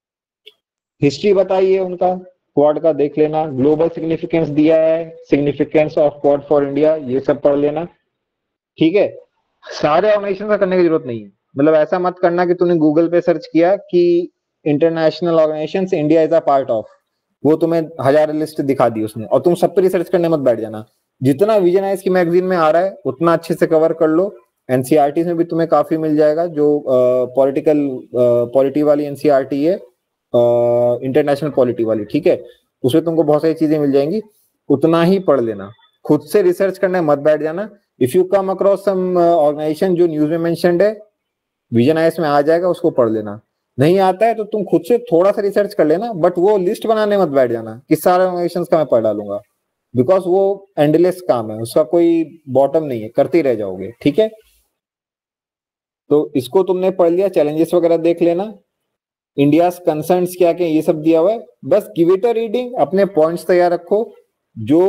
हिस्ट्री बताइए उनका, क्वाड का देख लेना। ग्लोबल सिग्निफिकेंस दिया है, significance of Quad for India, ये सब पढ़ लेना, ठीक है। सारे ऑर्गेनाइजेशन का करने की जरूरत नहीं है, मतलब ऐसा मत करना कि तूने गूगल पे सर्च किया कि international organisation India is a part of, वो तुम्हें 1000 लिस्ट दिखा दी उसने और तुम सब पे रिसर्च करने मत बैठ जाना। जितना विजनाइज की मैगजीन में आ रहा है उतना अच्छे से कवर कर लो। एनसीईआरटी में भी तुम्हें काफी मिल जाएगा, जो पॉलिटी वाली एनसीईआरटी है, इंटरनेशनल पॉलिटी वाली, ठीक है, उसमें तुमको बहुत सारी चीजें मिल जाएंगी, उतना ही पढ़ लेना, खुद से रिसर्च करने मत बैठ जाना। If you come across some organisation जो न्यूज में मेंशन्ड है, विजनाइज में आ जाएगा, उसको पढ़ लेना। नहीं आता है तो तुम खुद से थोड़ा सा रिसर्च कर लेना, बट वो लिस्ट बनाने मत बैठ जाना कि सारे ऑर्गेनाइजेशंस का मैं पढ़ डालूंगा, बिकॉज वो एंडलेस काम है, उसका कोई बॉटम नहीं है, करते ही रह जाओगे, ठीक है। तो इसको तुमने पढ़ लिया, चैलेंजेस वगैरह देख लेना, इंडिया कंसर्न्स क्या क्या ये सब दिया हुआ है, बस गिव इट अ रीडिंग, अपने पॉइंट्स तैयार रखो। जो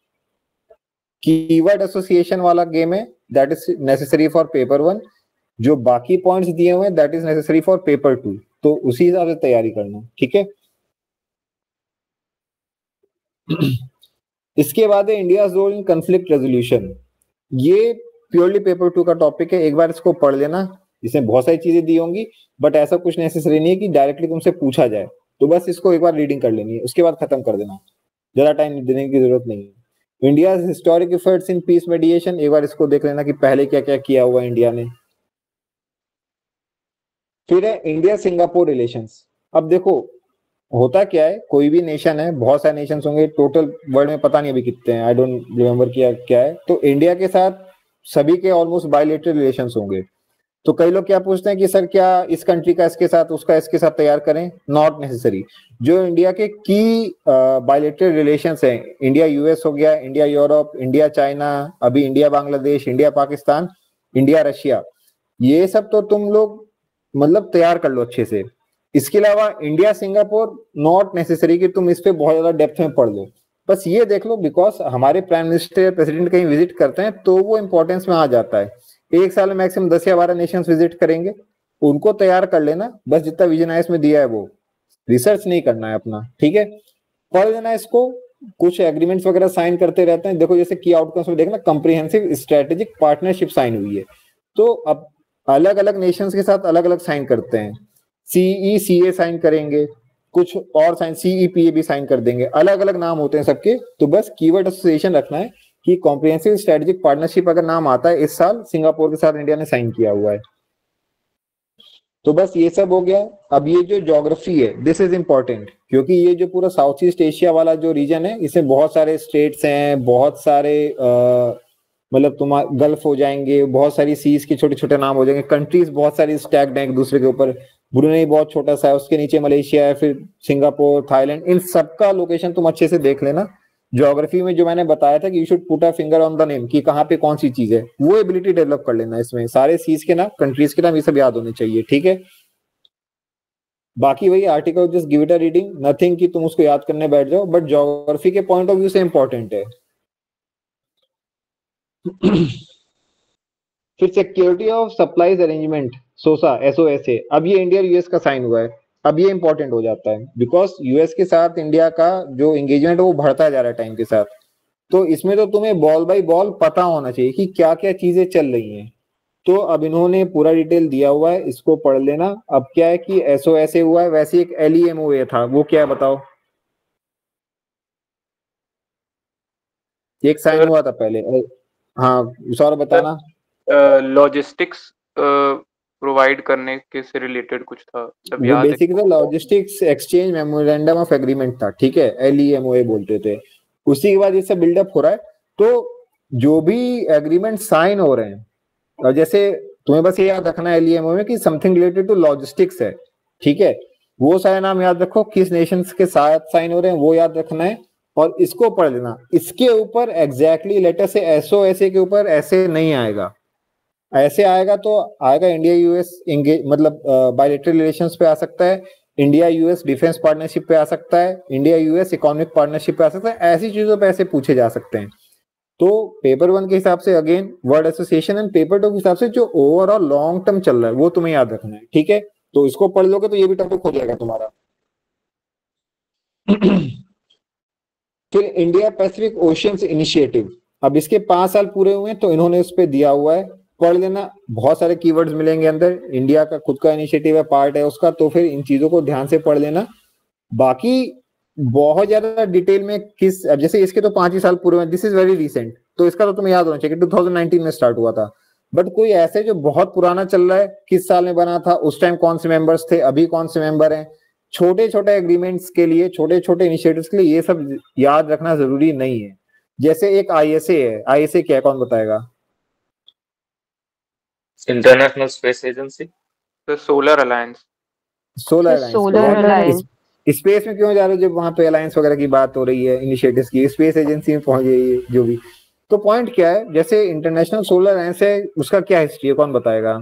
कीवर्ड एसोसिएशन वाला गेम है that is necessary for paper 1, जो बाकी पॉइंट्स दिए हुए हैं that is necessary for paper 2, तो उसी हिसाब से तैयारी करना, ठीक है। इसके बाद है India role in conflict resolution, ये प्योरली पेपर 2 का टॉपिक है, एक बार इसको पढ़ लेना, इसमें बहुत सारी चीजें दी होंगी, बट ऐसा कुछ नेसेसरी नहीं है कि डायरेक्टली तुमसे पूछा जाए, तो बस इसको एक बार रीडिंग कर लेनी है, उसके बाद खत्म कर देना, ज्यादा टाइम देने की जरूरत नहीं है। India historic efforts in peace mediation, एक बार इसको देख लेना कि पहले क्या क्या किया हुआ इंडिया ने। फिर है इंडिया सिंगापुर रिलेशंस। अब देखो होता क्या है, कोई भी नेशन है, बहुत सारे नेशंस होंगे, टोटल वर्ल्ड में पता नहीं अभी कितने हैं, आई डोंट रिमेम्बर क्या है, तो इंडिया के साथ सभी के ऑलमोस्ट बायलैटरल रिलेशंस होंगे। तो कई लोग क्या पूछते हैं कि सर क्या इस कंट्री का इसके साथ, उसका इसके साथ तैयार करें, नॉट नेसेसरी। जो इंडिया के की बायलैटरल रिलेशंस हैं, इंडिया यूएस हो गया, इंडिया यूरोप, इंडिया चाइना, अभी India Bangladesh, India Pakistan, India Russia, ये सब तो तुम लोग मतलब तैयार कर लो अच्छे से। इसके अलावा इंडिया सिंगापुर नॉट नेसेसरी कि तुम इस पे बहुत ज्यादा डेप्थ में पढ़ लो, बस ये देख लो बिकॉज हमारे प्राइम मिनिस्टर प्रेसिडेंट कहीं विजिट करते हैं तो वो इंपॉर्टेंस में आ जाता है। एक साल में मैक्सिमम 10 या 12 नेशंस विजिट करेंगे, उनको तैयार कर लेना, बस जितना विजन आईएएस में दिया है वो रिसर्च नहीं करना है अपना, ठीक है, पढ़ लेना इसको। कुछ एग्रीमेंट्स वगैरह साइन करते रहते हैं, देखो जैसे की आउटकम्स में देखना कॉम्प्रिहेंसिव स्ट्रेटेजिक पार्टनरशिप साइन हुई है, तो अब अलग अलग नेशंस के साथ अलग अलग साइन करते हैं, CECA साइन करेंगे, कुछ और साइन CEPA भी साइन कर देंगे, अलग अलग नाम होते हैं सबके, तो बस कीवर्ड एसोसिएशन रखना है कि कॉम्प्रिहेंसिव स्ट्रेटेजिक पार्टनरशिप अगर नाम आता है, इस साल सिंगापुर के साथ इंडिया ने साइन किया हुआ है। तो बस ये सब हो गया। अब ये जो ज्योग्राफी है दिस इज इंपॉर्टेंट, क्योंकि ये जो पूरा साउथ ईस्ट एशिया वाला जो रीजन है इसमें बहुत सारे स्टेट्स हैं, बहुत सारे मतलब तुम्हारे गल्फ हो जाएंगे, बहुत सारी सीज के छोटे छोटे नाम हो जाएंगे, कंट्रीज बहुत सारी स्टैक्ड हैं एक दूसरे के ऊपर, ब्रुनेई बहुत छोटा सा है, उसके नीचे मलेशिया है, फिर सिंगापुर, थाईलैंड, इन सबका लोकेशन तुम अच्छे से देख लेना। ज्योग्राफी में जो मैंने बताया था कि you should put a finger on the name कि कहाँ पे कौन सी चीज है, वो एबिलिटी डेवलप कर लेना। इसमें सारे सीज के नाम, कंट्रीज के नाम, ये सब याद होने चाहिए, ठीक है। बाकी वही article just give it a reading, nothing कि तुम उसको याद करने बैठ जाओ, बट ज्योग्राफी के पॉइंट ऑफ व्यू से इंपॉर्टेंट है। फिर security of supplies arrangement SOSA SOSA, अब ये इंडिया यूएस का साइन हुआ है, अब ये इंपॉर्टेंट हो जाता है बिकॉज यूएस के साथ इंडिया का जो एंगेजमेंट है वो बढ़ता जा रहा है टाइम के साथ, तो इसमें तो तुम्हें बॉल बाय बॉल पता होना चाहिए कि क्या क्या चीजें चल रही हैं। तो अब इन्होंने पूरा डिटेल दिया हुआ है, इसको पढ़ लेना। अब क्या है कि SOSA हुआ है, वैसे एक LEMOA था, वो क्या है बताओ? एक साइन हुआ था पहले, हाँ सौरभ बताना। लॉजिस्टिक्स प्रोवाइड करने के से रिलेटेड कुछ था, जब वो याद है basically logistics exchange memorandum of agreement था, ठीक है, LEMOA बोलते थे। उसी के बाद ये सब बिल्डअप हो रहा है, तो जो भी एग्रीमेंट साइन हो रहे हैं, और जैसे तुम्हें बस ये याद रखना है LEMOA में कि समथिंग रिलेटेड टू लॉजिस्टिक्स है, ठीक है, वो सारे नाम याद रखो, किस नेशंस के साथ साइन हो रहे हैं वो याद रखना है, और इसको पढ़ लेना। इसके ऊपर एग्जैक्टली लेटर से SOSA के ऊपर ऐसे नहीं आएगा, ऐसे आएगा तो आएगा इंडिया यूएस मतलब बायलैटरल रिलेशंस पे आ सकता है, इंडिया यूएस डिफेंस पार्टनरशिप पे आ सकता है, इंडिया यूएस इकोनॉमिक पार्टनरशिप पे आ सकता है, ऐसी चीजों पे ऐसे पूछे जा सकते हैं। तो पेपर 1 के हिसाब से again word association, and paper 2 के हिसाब से जो ओवरऑल लॉन्ग टर्म चल रहा है वो तुम्हें याद रखना है, ठीक है। तो इसको पढ़ लोगे तो ये भी टॉपिक हो जाएगा तुम्हारा। फिर इंडिया पैसिफिक ओशियंस इनिशिएटिव, अब इसके 5 साल पूरे हुए हैं तो इन्होंने उस पर दिया हुआ है, पढ़ लेना। बहुत सारे कीवर्ड्स मिलेंगे अंदर, इंडिया का खुद का इनिशिएटिव है, पार्ट है उसका, तो फिर इन चीजों को ध्यान से पढ़ लेना। बाकी बहुत ज्यादा डिटेल में किस, अब जैसे इसके तो 5 ही साल पूरे हुए, दिस इज वेरी रिसेंट, तो इसका तो तुम्हें याद होना चाहिए 2019 में स्टार्ट हुआ था। बट कोई ऐसे जो बहुत पुराना चल रहा है, किस साल में बना था, उस टाइम कौन से मेंबर्स थे, अभी कौन से मेंबर हैं, छोटे छोटे एग्रीमेंट्स के लिए, छोटे छोटे इनिशिएटिव्स के लिए ये सब याद रखना जरूरी नहीं है। जैसे एक ISA है, ISA क्या है कौन बताएगा? इंटरनेशनल स्पेस एजेंसी, तो solar alliance. Solar alliance space में क्यों जा रहे हो जब वहां पे अलायंस वगैरह की बात हो रही है, इनिशिएटिव्स की, स्पेस एजेंसी में पहुंच जाइए जो भी। तो पॉइंट क्या है, जैसे इंटरनेशनल सोलर अलायंस है, उसका क्या हिस्ट्री है कौन बताएगा?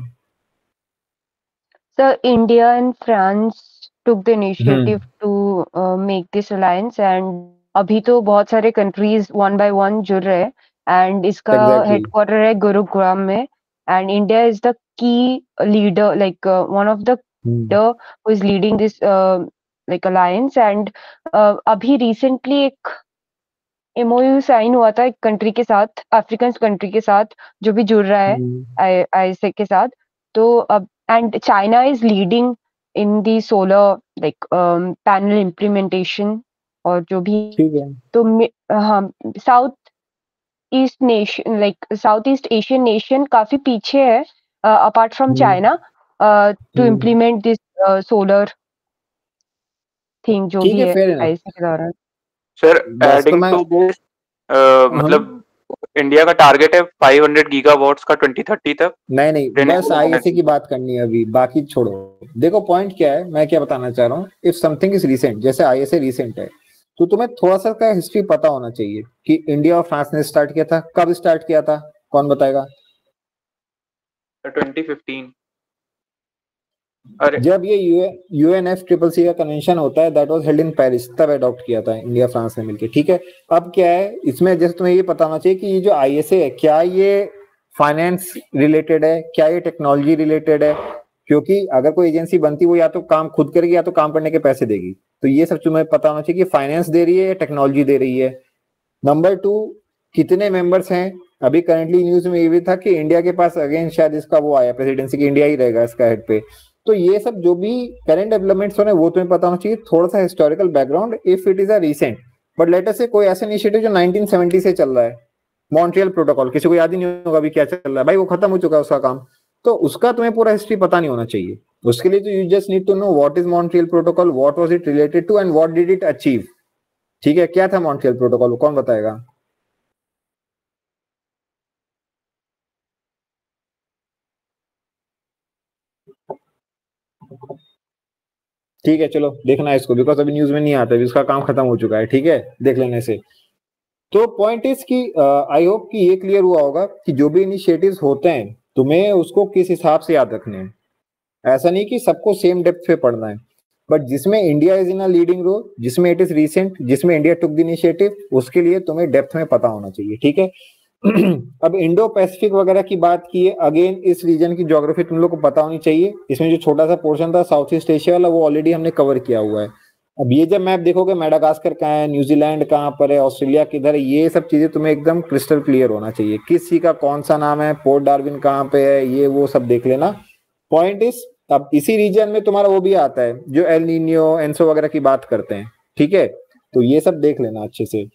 So India and France took the initiative to make this alliance, and अभी तो बहुत सारे countries one by one जुड़ रहे हैं, and इसका headquarter है गुरुग्राम में, and India is the key leader, like one of the leader who is leading this like alliance, and अभी recently एक MOU साइन हुआ था एक कंट्री के साथ, अफ्रीकन कंट्री के साथ जो भी जुड़ रहा है ISA के साथ। तो अब and China is leading in the solar like panel implementation और जो भी, तो हाँ south east nation, like south east Asian nation काफी पीछे है apart from China to implement this solar thing जो भी है ISA के दौरान। सर एडिंग टू दिस, मतलब इंडिया का टारगेट है 500 गीगावाट्स का 2030 तक। नहीं बस ISA की बात करनी है अभी, बाकी छोड़ो। देखो पॉइंट क्या है, मैं क्या बताना चाह रहा हूँ, इफ समथिंग इज रिसेंट, जैसे ISA रिसेंट है, तो तुम्हें थोड़ा सा का हिस्ट्री पता होना चाहिए कि इंडिया और फ्रांस ने स्टार्ट किया था, कब स्टार्ट किया था, कौन बताएगा? 2015। अरे जब ये UNFCCC का कन्वेंशन होता है, that was held in Paris, तब अडॉप्ट किया था इंडिया फ्रांस ने मिलकर, ठीक है। अब क्या है इसमें, जैसे तुम्हें ये पता होना चाहिए कि ये जो ISA है, क्या ये फाइनेंस रिलेटेड है, क्या ये टेक्नोलॉजी रिलेटेड है, क्योंकि अगर कोई एजेंसी बनती वो या तो काम खुद करेगी या तो काम करने के पैसे देगी। तो ये सब तुम्हें पता होना चाहिए कि फाइनेंस दे रही है या टेक्नोलॉजी दे रही है। नंबर 2, कितने मेंबर्स हैं। अभी करंटली न्यूज में ये भी था कि इंडिया के पास अगेन शायद इसका वो आया प्रेसिडेंसी की, इंडिया ही रहेगा इसका हेड पे। तो ये सब जो भी करंट डेवलपमेंट्स हो रहे हैं वो तुम्हें पता होना चाहिए, थोड़ा सा historical background if it is a recent. But let us से कोई ऐसा इनिशिएटिव जो 1970 से चल रहा है, मॉन्ट्रियल प्रोटोकॉल, किसी को याद ही नहीं होगा अभी क्या चल रहा है भाई, वो खत्म हो चुका है उसका काम। तो उसका तुम्हें पूरा हिस्ट्री पता नहीं होना चाहिए। उसके लिए तो you just need to know what is Montreal protocol, what was it related to and what did it achieve. ठीक है, क्या था मॉन्ट्रियल प्रोटोकॉल, कौन बताएगा? ठीक है चलो देखना है इसको, बिकॉज अभी न्यूज में नहीं आता, अभी उसका काम खत्म हो चुका है, ठीक है, देख लेने से। तो पॉइंट इज कि आई होप कि ये क्लियर हुआ होगा कि जो भी इनिशिएटिव्स होते हैं तुम्हें उसको किस हिसाब से याद रखने हैं। ऐसा नहीं कि सबको सेम डेप्थ पे पढ़ना है, बट जिसमें India is in a leading role, जिसमें इट इज रिसेंट, जिसमें इंडिया टुक द इनिशिएटिव, उसके लिए तुम्हें डेप्थ में पता होना चाहिए, ठीक है। अब इंडो पैसिफिक वगैरह की बात की है, अगेन इस रीजन की ज्योग्राफी तुम लोग को पता होनी चाहिए। इसमें जो छोटा सा पोर्शन था साउथ ईस्ट एशिया वाला, वो ऑलरेडी हमने कवर किया हुआ है। अब ये जब मैप देखोगे, मेडागास्कर कहाँ है, न्यूजीलैंड कहाँ पर है, ऑस्ट्रेलिया किधर है, ये सब चीजें तुम्हें एकदम क्रिस्टल क्लियर होना चाहिए। किसी का कौन सा नाम है, पोर्ट डार्विन कहाँ पे है, ये वो सब देख लेना। पॉइंट इज, अब इसी रीजन में तुम्हारा वो भी आता है जो एल नीनियो एनसो वगैरह की बात करते हैं, ठीक है। तो ये सब देख लेना अच्छे से।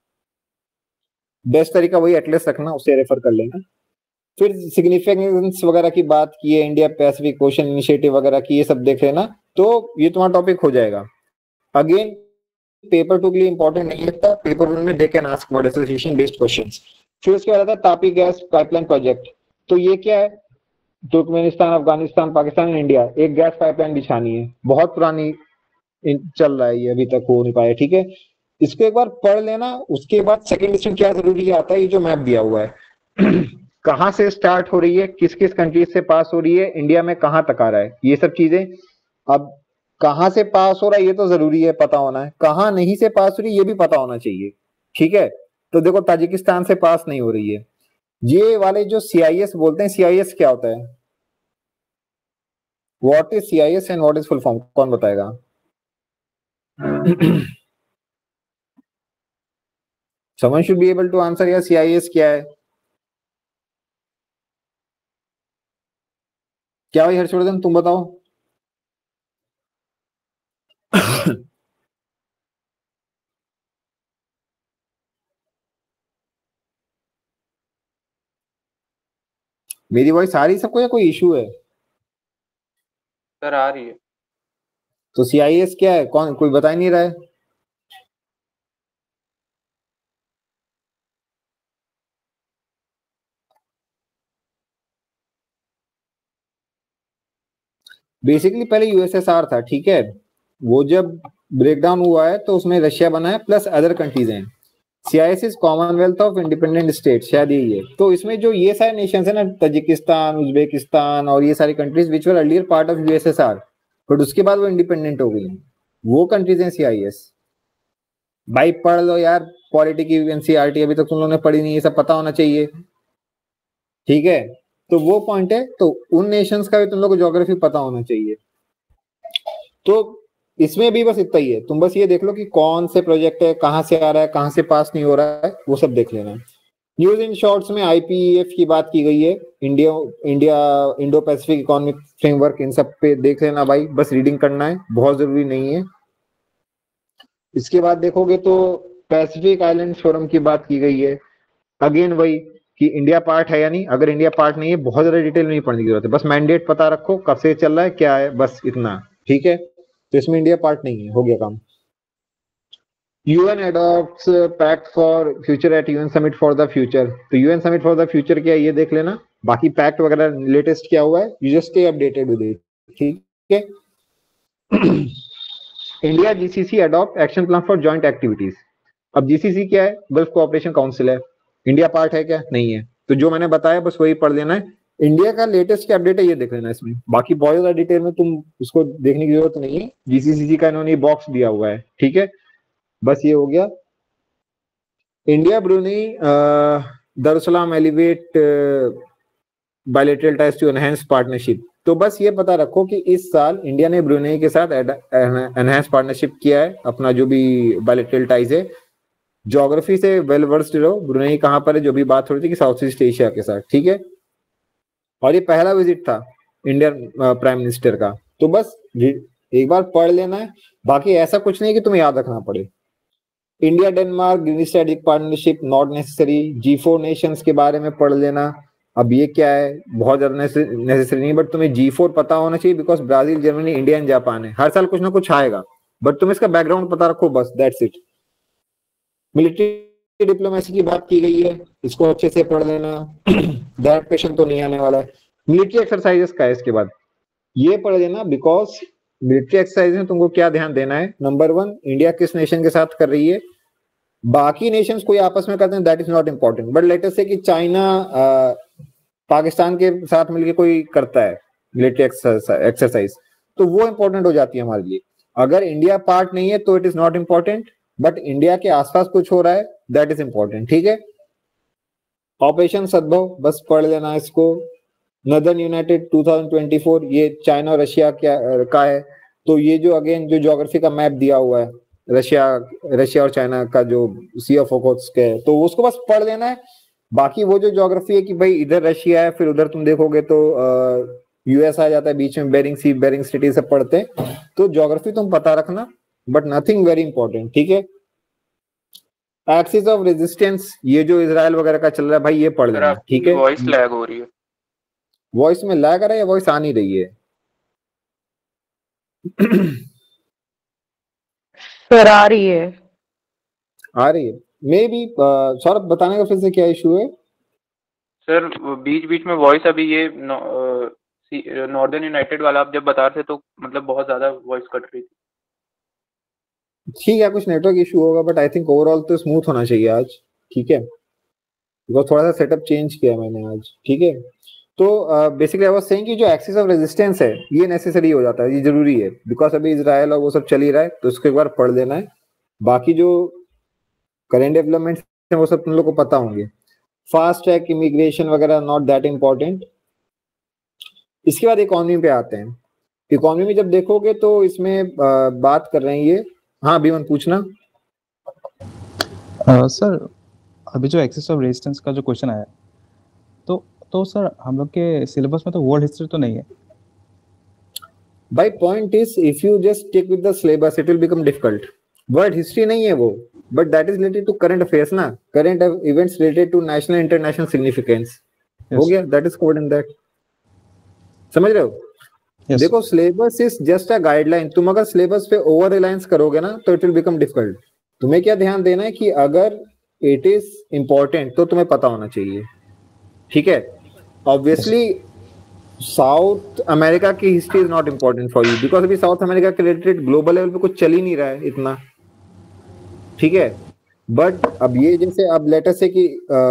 बेस्ट तरीका वही एटलस रखना, उसे रेफर कर लेना। फिर सिग्निफिकेंस वगैरह की बात की है, इंडिया पैसिफिक ओशन इनिशिएटिव वगैरह की, ये सब देख लेना। तो ये तुम्हारा टॉपिक हो जाएगा। अगेन पेपर 2 के लिए इंपॉर्टेंट नहीं है, पेपर 1 में they can ask word association based questions. फिर उसके बाद आता है तापी गैस पाइपलाइन प्रोजेक्ट। तो ये क्या है, Turkmenistan, Afghanistan, Pakistan and India एक गैस पाइपलाइन बिछानी है, बहुत पुरानी चल रहा है ये, अभी तक हो नहीं पाया, ठीक है। इसको एक बार पढ़ लेना। उसके बाद सेकंड इसमें क्या जरूरी आता है, ये जो मैप दिया हुआ है कहां से स्टार्ट हो रही है, किस किस कंट्रीज से पास हो रही है, इंडिया में कहां तक आ रहा है, ये सब चीजें। अब कहां से पास हो रहा है ये तो जरूरी है, पता होना है। कहां नहीं से पास हो रही है ये भी पता होना चाहिए, ठीक है। तो देखो ताजिकिस्तान से पास नहीं हो रही है। ये वाले जो CIS बोलते हैं, CIS क्या होता है, what is CIS and what is full form, कौन बताएगा? Someone should be able to answer या CIS क्या है। क्या भाई हर्षवर्धन तुम बताओ। मेरी वॉइस आ रही सबको या कोई इशू है? सर आ रही है। तो CIS क्या है, कौन, कोई बता ही नहीं रहा है। बेसिकली पहले USSR था, ठीक है। वो जब ब्रेकडाउन हुआ है तो उसमें रशिया बना है प्लस अदर कंट्रीज हैं। CIS is commonwealth of independent state, शायद यही है। तो इसमें जो ये सारे नेशंस है ना, तजिकिस्तान, उज्बेकिस्तान और ये सारी countries which were earlier part of USSR, but उसके बाद वो इंडिपेंडेंट हो गई, वो कंट्रीज हैं CIS। भाई पढ़ लो यार, पॉलिटी की NCERT अभी तक तुम लोगों ने पढ़ी नहीं, ये सब पता होना चाहिए, ठीक है। तो वो पॉइंट है। तो उन नेशंस का भी तुम लोग को ज्योग्राफी पता होना चाहिए। तो इसमें भी बस इतना ही है, तुम बस ये देख लो कि कौन से प्रोजेक्ट है, कहां से आ रहा है, कहां से पास नहीं हो रहा है, वो सब देख लेना। न्यूज इन शॉर्ट्स में IPEF की बात की गई है, इंडो पैसिफिक इकोनॉमिक फ्रेमवर्क, इन सब पे देख लेना भाई, बस रीडिंग करना है, बहुत जरूरी नहीं है। इसके बाद देखोगे तो पैसिफिक आइलैंड फोरम की बात की गई है। अगेन वही कि इंडिया पार्ट है या नहीं। अगर इंडिया पार्ट नहीं है, बहुत ज्यादा डिटेल में नहीं पढ़ने की जरूरत है, बस मैंडेट पता रखो, कब से चल रहा है, क्या है, बस इतना, ठीक है। तो इसमें इंडिया पार्ट नहीं है, हो गया काम। UN adopts pact for future at UN summit for the future। तो UN summit for the future क्या है ये देख लेना। बाकी पैक्ट वगैरह लेटेस्ट क्या हुआ है, you just stay updated with it, ठीक है। India GCC adopt action plan for joint activities. अब GCC क्या है, गल्फ कोऑपरेशन काउंसिल है। इंडिया पार्ट है क्या, नहीं है। तो जो मैंने बताया बस वही पढ़ लेना है। इंडिया का लेटेस्ट क्या अपडेट है ये देख लेना इसमें, बाकी बहुत ज्यादा डिटेल में तुम उसको देखने की जरूरत नहीं है। जीसीसीसी का इन्होंने बॉक्स दिया हुआ है, ठीक है, बस ये हो गया। India Brunei Darussalam elevate bilateral ties to enhance partnership. तो बस ये पता रखो कि इस साल इंडिया ने ब्रूनेई के साथ एनहांस पार्टनरशिप किया है, अपना जो भी बायलैटरल टाइज है। ज्योग्राफी से वेल वर्स्ड रहो, ब्रूनेई कहाँ पर है, जो भी बात हो रही थी कि साउथ ईस्ट एशिया के साथ, ठीक है। और ये पहला विजिट था इंडियन प्राइम मिनिस्टर का, तो बस एक बार पढ़ लेना है, बाकी ऐसा कुछ नहीं कि तुम्हें याद रखना पड़े। India Denmark green strategic partnership not necessary. G4 nations के बारे में पढ़ लेना। अब ये क्या है, बहुत ज्यादा नेसेसरी नहीं, बट तुम्हें G4 पता होना चाहिए, because Brazil, Germany, India and Japan है, हर साल कुछ ना कुछ आएगा, बट तुम इसका बैकग्राउंड पता रखो, बस दैट्स इट। मिलिट्री डिप्लोमेसी की बात की गई है, इसको अच्छे से पढ़ लेना। डायरेक्ट क्वेश्चन तो नहीं आने वाला है। मिलिट्री एक्सरसाइजेस का है इसके बाद, ये पढ़ लेना, बिकॉज मिलिट्री एक्सरसाइज में तुमको क्या ध्यान देना है। नंबर 1, इंडिया किस नेशन के साथ कर रही है, बाकी नेशंस कोई आपस में करते हैं, that is not important, but let us से कि चाइना पाकिस्तान के साथ मिलकर कोई करता है मिलिट्री एक्सरसाइज, तो वो इंपॉर्टेंट हो जाती है हमारे लिए। अगर इंडिया पार्ट नहीं है तो it is not important, but India के आसपास कुछ हो रहा है, दैट इज इंपॉर्टेंट, ठीक है। ऑपरेशन सद्भव बस पढ़ लेना इसको। नदर्न यूनाइटेड 2024, ये चाइना और रशिया का है, तो ये जो अगेन जो ज्योग्राफी का मैप दिया हुआ है, रशिया और चाइना का जो सी ऑफ ओखोत्स्क है, तो उसको बस पढ़ लेना है। बाकी वो जो ज्योग्राफी है कि भाई इधर रशिया है, फिर उधर तुम देखोगे तो यूएस आ जाता है बीच में, बेरिंग सी, बेरिंग सिटी सब पढ़ते हैं, तो ज्योग्राफी तुम पता रखना, बट नथिंग वेरी इंपॉर्टेंट, ठीक है। एक्सिस ऑफ रेजिस्टेंस, ये जो इजराइल वगैरह का चल रहा है भाई, ये पढ़ लेना, ठीक है। वॉइस लैग हो रही है, वॉइस में लैग आ रहा है या वॉइस आ नहीं रही है? सर आ रही है, आ रही है मे बी। सौरभ बताने का फिर से क्या इशू है? सर बीच बीच में वॉइस, अभी ये नॉर्दर्न यूनाइटेड वाला आप जब बता रहे थे तो मतलब बहुत ज्यादा वॉइस कट रही थी। ठीक है, कुछ नेटवर्क इशू होगा, बट आई थिंक ओवरऑल तो स्मूथ होना चाहिए आज, ठीक है, बिकॉज थोड़ा सा सेटअप चेंज किया मैंने आज, ठीक है। तो बेसिकली आई वाज सेइंग कि जो एक्सिस ऑफ रेजिस्टेंस है ये नेसेसरी हो जाता है, ये जरूरी है, बिकॉज अभी इजराइल और वो सब चल ही रहा है, तो इसको एक बार पढ़ लेना है। बाकी जो करेंट डेवलपमेंट है वो सब तुम लोग को पता होंगे। फास्ट ट्रैक इमिग्रेशन वगैरह नॉट दैट इम्पोर्टेंट। इसके बाद इकोनॉमी पे आते हैं। इकोनॉमी में जब देखोगे तो इसमें बात कर रहे हैं ये, हाँ भीमन पूछना। सर अभी जो एक्सिस ऑफ रेजिस्टेंस का जो क्वेश्चन आया, तो सर हम लोग के सिलेबस में तो वर्ल्ड हिस्ट्री तो नहीं है भाई। Point is if you just stick with the syllabus it will become difficult. World history नहीं है वो, but that is related to current affairs ना, current events related to national international significance, हो गया, that is covered in that. समझ रहे हो? yes. देखो syllabus is just a guideline, तुम अगर सिलेबस पे ओवर रिलायंस करोगे ना तो इट विल बिकम डिफिकल्ट। तुम्हें क्या ध्यान देना है कि अगर इट इज इंपॉर्टेंट तो तुम्हें पता होना चाहिए, ठीक है। ऑब्वियसली साउथ अमेरिका की history is not important for you, because अभी साउथ अमेरिका के रिलेटेड ग्लोबल लेवल पे कुछ चल ही नहीं रहा है इतना, ठीक है। बट अब ये जैसे अब लेटर से कि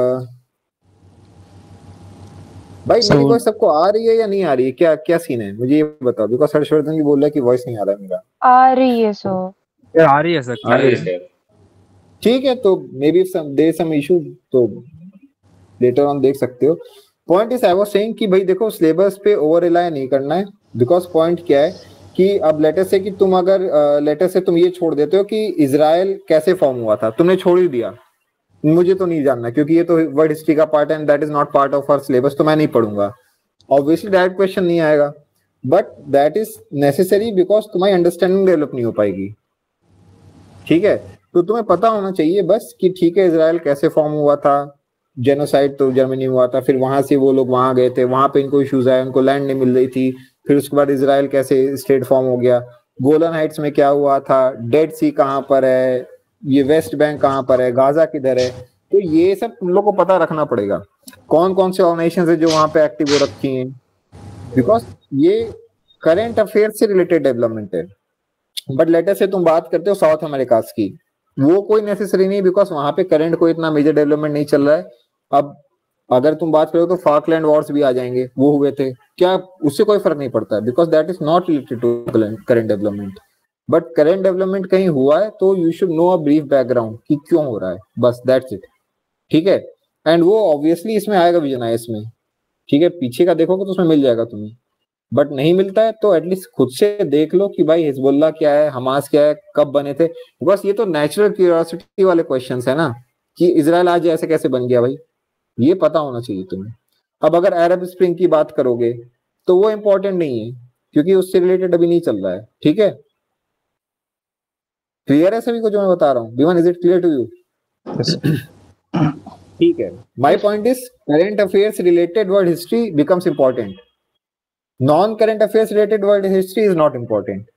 भाई मेरी वॉइस सबको आ रही है या नहीं आ रही है, क्या क्या सीन है मुझे ये बताओ, बिकॉज हर्षवर्धन भी बोल रहा है कि वॉइस नहीं आ रहा है मेरा। आ रही है सो आ रही है सर, आ रही है, ठीक है। तो may be there some issue, तो लेटर ऑन देख सकते हो। Point is I was saying कि भाई देखो सिलेबस पे ओवर रिलाय नहीं करना है, बिकॉज पॉइंट क्या है कि अब लेटर से कि तुम अगर लेटर से तुम ये छोड़ देते हो कि इजराइल कैसे फॉर्म हुआ था, तुमने छोड़ ही दिया, मुझे तो नहीं जानना क्योंकि ये तो वर्ल्ड हिस्ट्री का पार्ट है and that is not part of our syllabus, तो मैं नहीं पढ़ूंगा। ऑब्वियसली डायरेक्ट क्वेश्चन नहीं आएगा, but that is necessary because तुम्हारी अंडरस्टैंडिंग डेवलप नहीं हो पाएगी, ठीक है। तो तुम्हें पता होना चाहिए बस कि ठीक है इजराइल कैसे फॉर्म हुआ था, जेनोसाइड तो जर्मनी में हुआ था, फिर वहां से वो लोग वहां गए थे, वहां पे इनको इश्यूज आए, उनको लैंड नहीं मिल रही थी, फिर उसके बाद इजराइल कैसे स्टेट फॉर्म हो गया, गोलन हाइट्स में क्या हुआ था, डेड सी कहाँ पर है, ये वेस्ट बैंक कहाँ पर है, गाजा किधर है, तो ये सब तुम लोग को पता रखना पड़ेगा। कौन कौन से ऑर्गेनाइजेशन है जो वहां पे एक्टिव हो रखी हैं, बिकॉज ये करेंट अफेयर से रिलेटेड डेवलपमेंट है। बट लेटर से तुम बात करते हो साउथ अमेरिका की, वो कोई नेसेसरी नहीं, बिकॉज वहां पे करंट कोई इतना मेजर डेवलपमेंट नहीं चल रहा है। अब अगर तुम बात करो तो फाकलैंड वॉर्स भी आ जाएंगे, वो हुए थे क्या, उससे कोई फर्क नहीं पड़ता, because that is not related to current development. But current development कहीं हुआ है तो you should know a brief background कि क्यों हो रहा है, बस दैट्स इट, ठीक है। एंड वो ऑब्वियसली इसमें आएगा विजन आईएएस में, ठीक है, पीछे का देखोगे तो उसमें मिल जाएगा तुम्हें, बट नहीं मिलता है तो एटलीस्ट खुद से देख लो कि भाई हिजबुल्लाह क्या है, हमास क्या है, कब बने थे। बस ये तो नेचुरल क्यूरियोसिटी वाले क्वेश्चंस है ना, कि इजराइल आज ऐसे कैसे बन गया भाई, ये पता होना चाहिए तुम्हें। अब अगर अरब स्प्रिंग की बात करोगे तो वो इंपॉर्टेंट नहीं है, क्योंकि उससे रिलेटेड अभी नहीं चल रहा है, ठीक है। क्लियर है सभी को जो मैं बता रहा हूँ? Viman, is it clear to you? ठीक है, my point is current affairs related world history becomes important, non current affairs related world history is not important,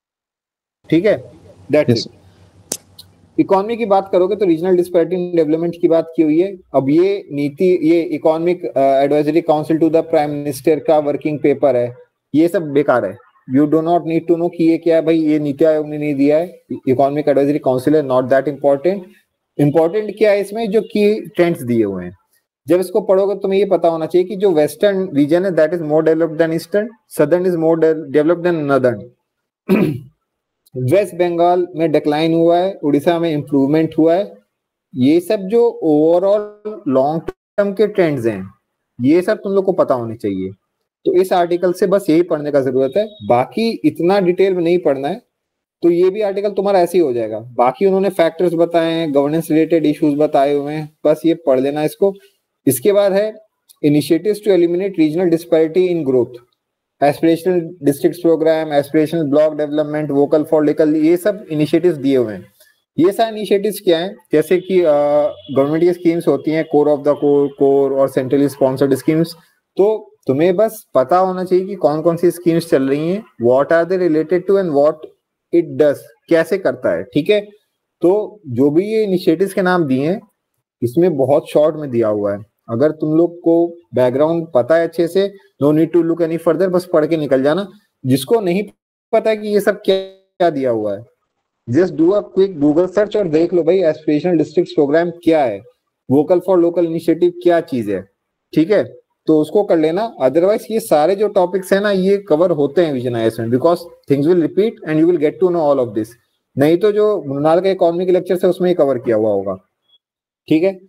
ठीक है, दैट्स इट। इकोनॉमी की बात करोगे तो रीजनल डिस्पैरिटी इन डेवलपमेंट की बात की हुई है। अब ये नीति, ये economic advisory council to the prime minister का वर्किंग पेपर है, ये सब बेकार है, you do not need to know कि ये क्या है भाई, ये नीति आयोग ने नहीं दिया है, इकोनॉमिक एडवाइजरी काउंसिल है, नॉट दैट इंपॉर्टेंट। इंपॉर्टेंट क्या है इसमें, जो की ट्रेंड्स दिए हुए हैं, जब इसको पढ़ोगे तो तुम्हें ये पता होना चाहिए कि जो वेस्टर्न रीजन है that is more developed than eastern, southern is more developed than northern. West Bengal में डिक्लाइन हुआ है, उड़ीसा में इंप्रूवमेंट हुआ है, ये सब जो ओवरऑल लॉन्ग टर्म के ट्रेंड्स हैं, ये सब तुम लोग को पता होने चाहिए। तो इस आर्टिकल से बस यही पढ़ने का जरूरत है, बाकी इतना डिटेल में नहीं पढ़ना है, तो ये भी आर्टिकल तुम्हारा ऐसे ही हो जाएगा। बाकी उन्होंने फैक्टर्स बताए हैं, गवर्नेंस रिलेटेड इश्यूज बताए हुए हैं, बस ये पढ़ लेना इसको। इसके बाद है initiatives to eliminate regional disparity in growth, aspirational district programme, aspirational block development, vocal for local, ये सब इनिशिएटिव्स दिए हुए हैं। ये सारे इनिशिएटिव्स क्या हैं, जैसे कि गवर्नमेंट की स्कीम्स होती हैं, कोर ऑफ द कोर और सेंट्रली स्पॉन्सर्ड स्कीम्स, तो तुम्हें बस पता होना चाहिए कि कौन कौन सी स्कीम्स चल रही हैं, what are they related to and what it does, कैसे करता है, ठीक है। तो जो भी ये इनिशिएटिव्स के नाम दिए हैं, इसमें बहुत शॉर्ट में दिया हुआ है, अगर तुम लोग को बैकग्राउंड पता है अच्छे से, no need to look any further, बस पढ़ के निकल जाना। जिसको नहीं पता है कि ये सब क्या दिया हुआ है, just do a quick Google search और देख लो भाई एस्पिरेशनल डिस्ट्रिक्ट प्रोग्राम क्या है, वोकल फॉर लोकल इनिशिएटिव क्या चीज है, ठीक है, तो उसको कर लेना। अदरवाइज ये सारे जो टॉपिक्स है ना, ये कवर होते हैं विजन आईएएस में, because things will repeat and you will get to know all of this. नहीं तो जो मृणाल का इकोनॉमी के लेक्चर है उसमें ही कवर किया हुआ होगा, ठीक है।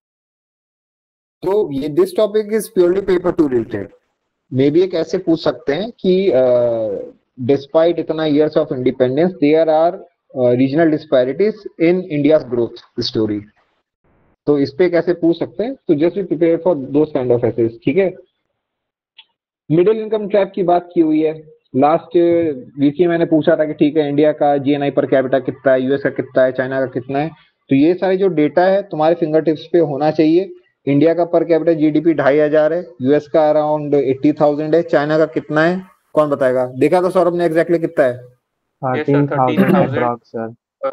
तो ये this topic is purely paper two related. Maybe एक ऐसे पूछ सकते हैं कि डिस्पाइट इतना years of independence there are regional disparities in India's growth story, तो इस पे कैसे पूछ सकते हैं, तो just be prepare for those kind of essays, ठीक है। मिडिल इनकम ट्रैप की बात की हुई है, लास्ट वीसी मैंने पूछा था कि ठीक है इंडिया का जीएनआई पर कैपिटा कितना है, यूएस का कितना है, चाइना का कितना है, तो ये सारे जो डेटा है तुम्हारे फिंगर टिप्स पे होना चाहिए। इंडिया का पर कैपिटा जीडीपी 2500 है, यूएस का अराउंड 80,000 है, चाइना का कितना है कौन बताएगा? देखा तो सौरभ ने एग्जैक्टली कितना है? 13,000 सर।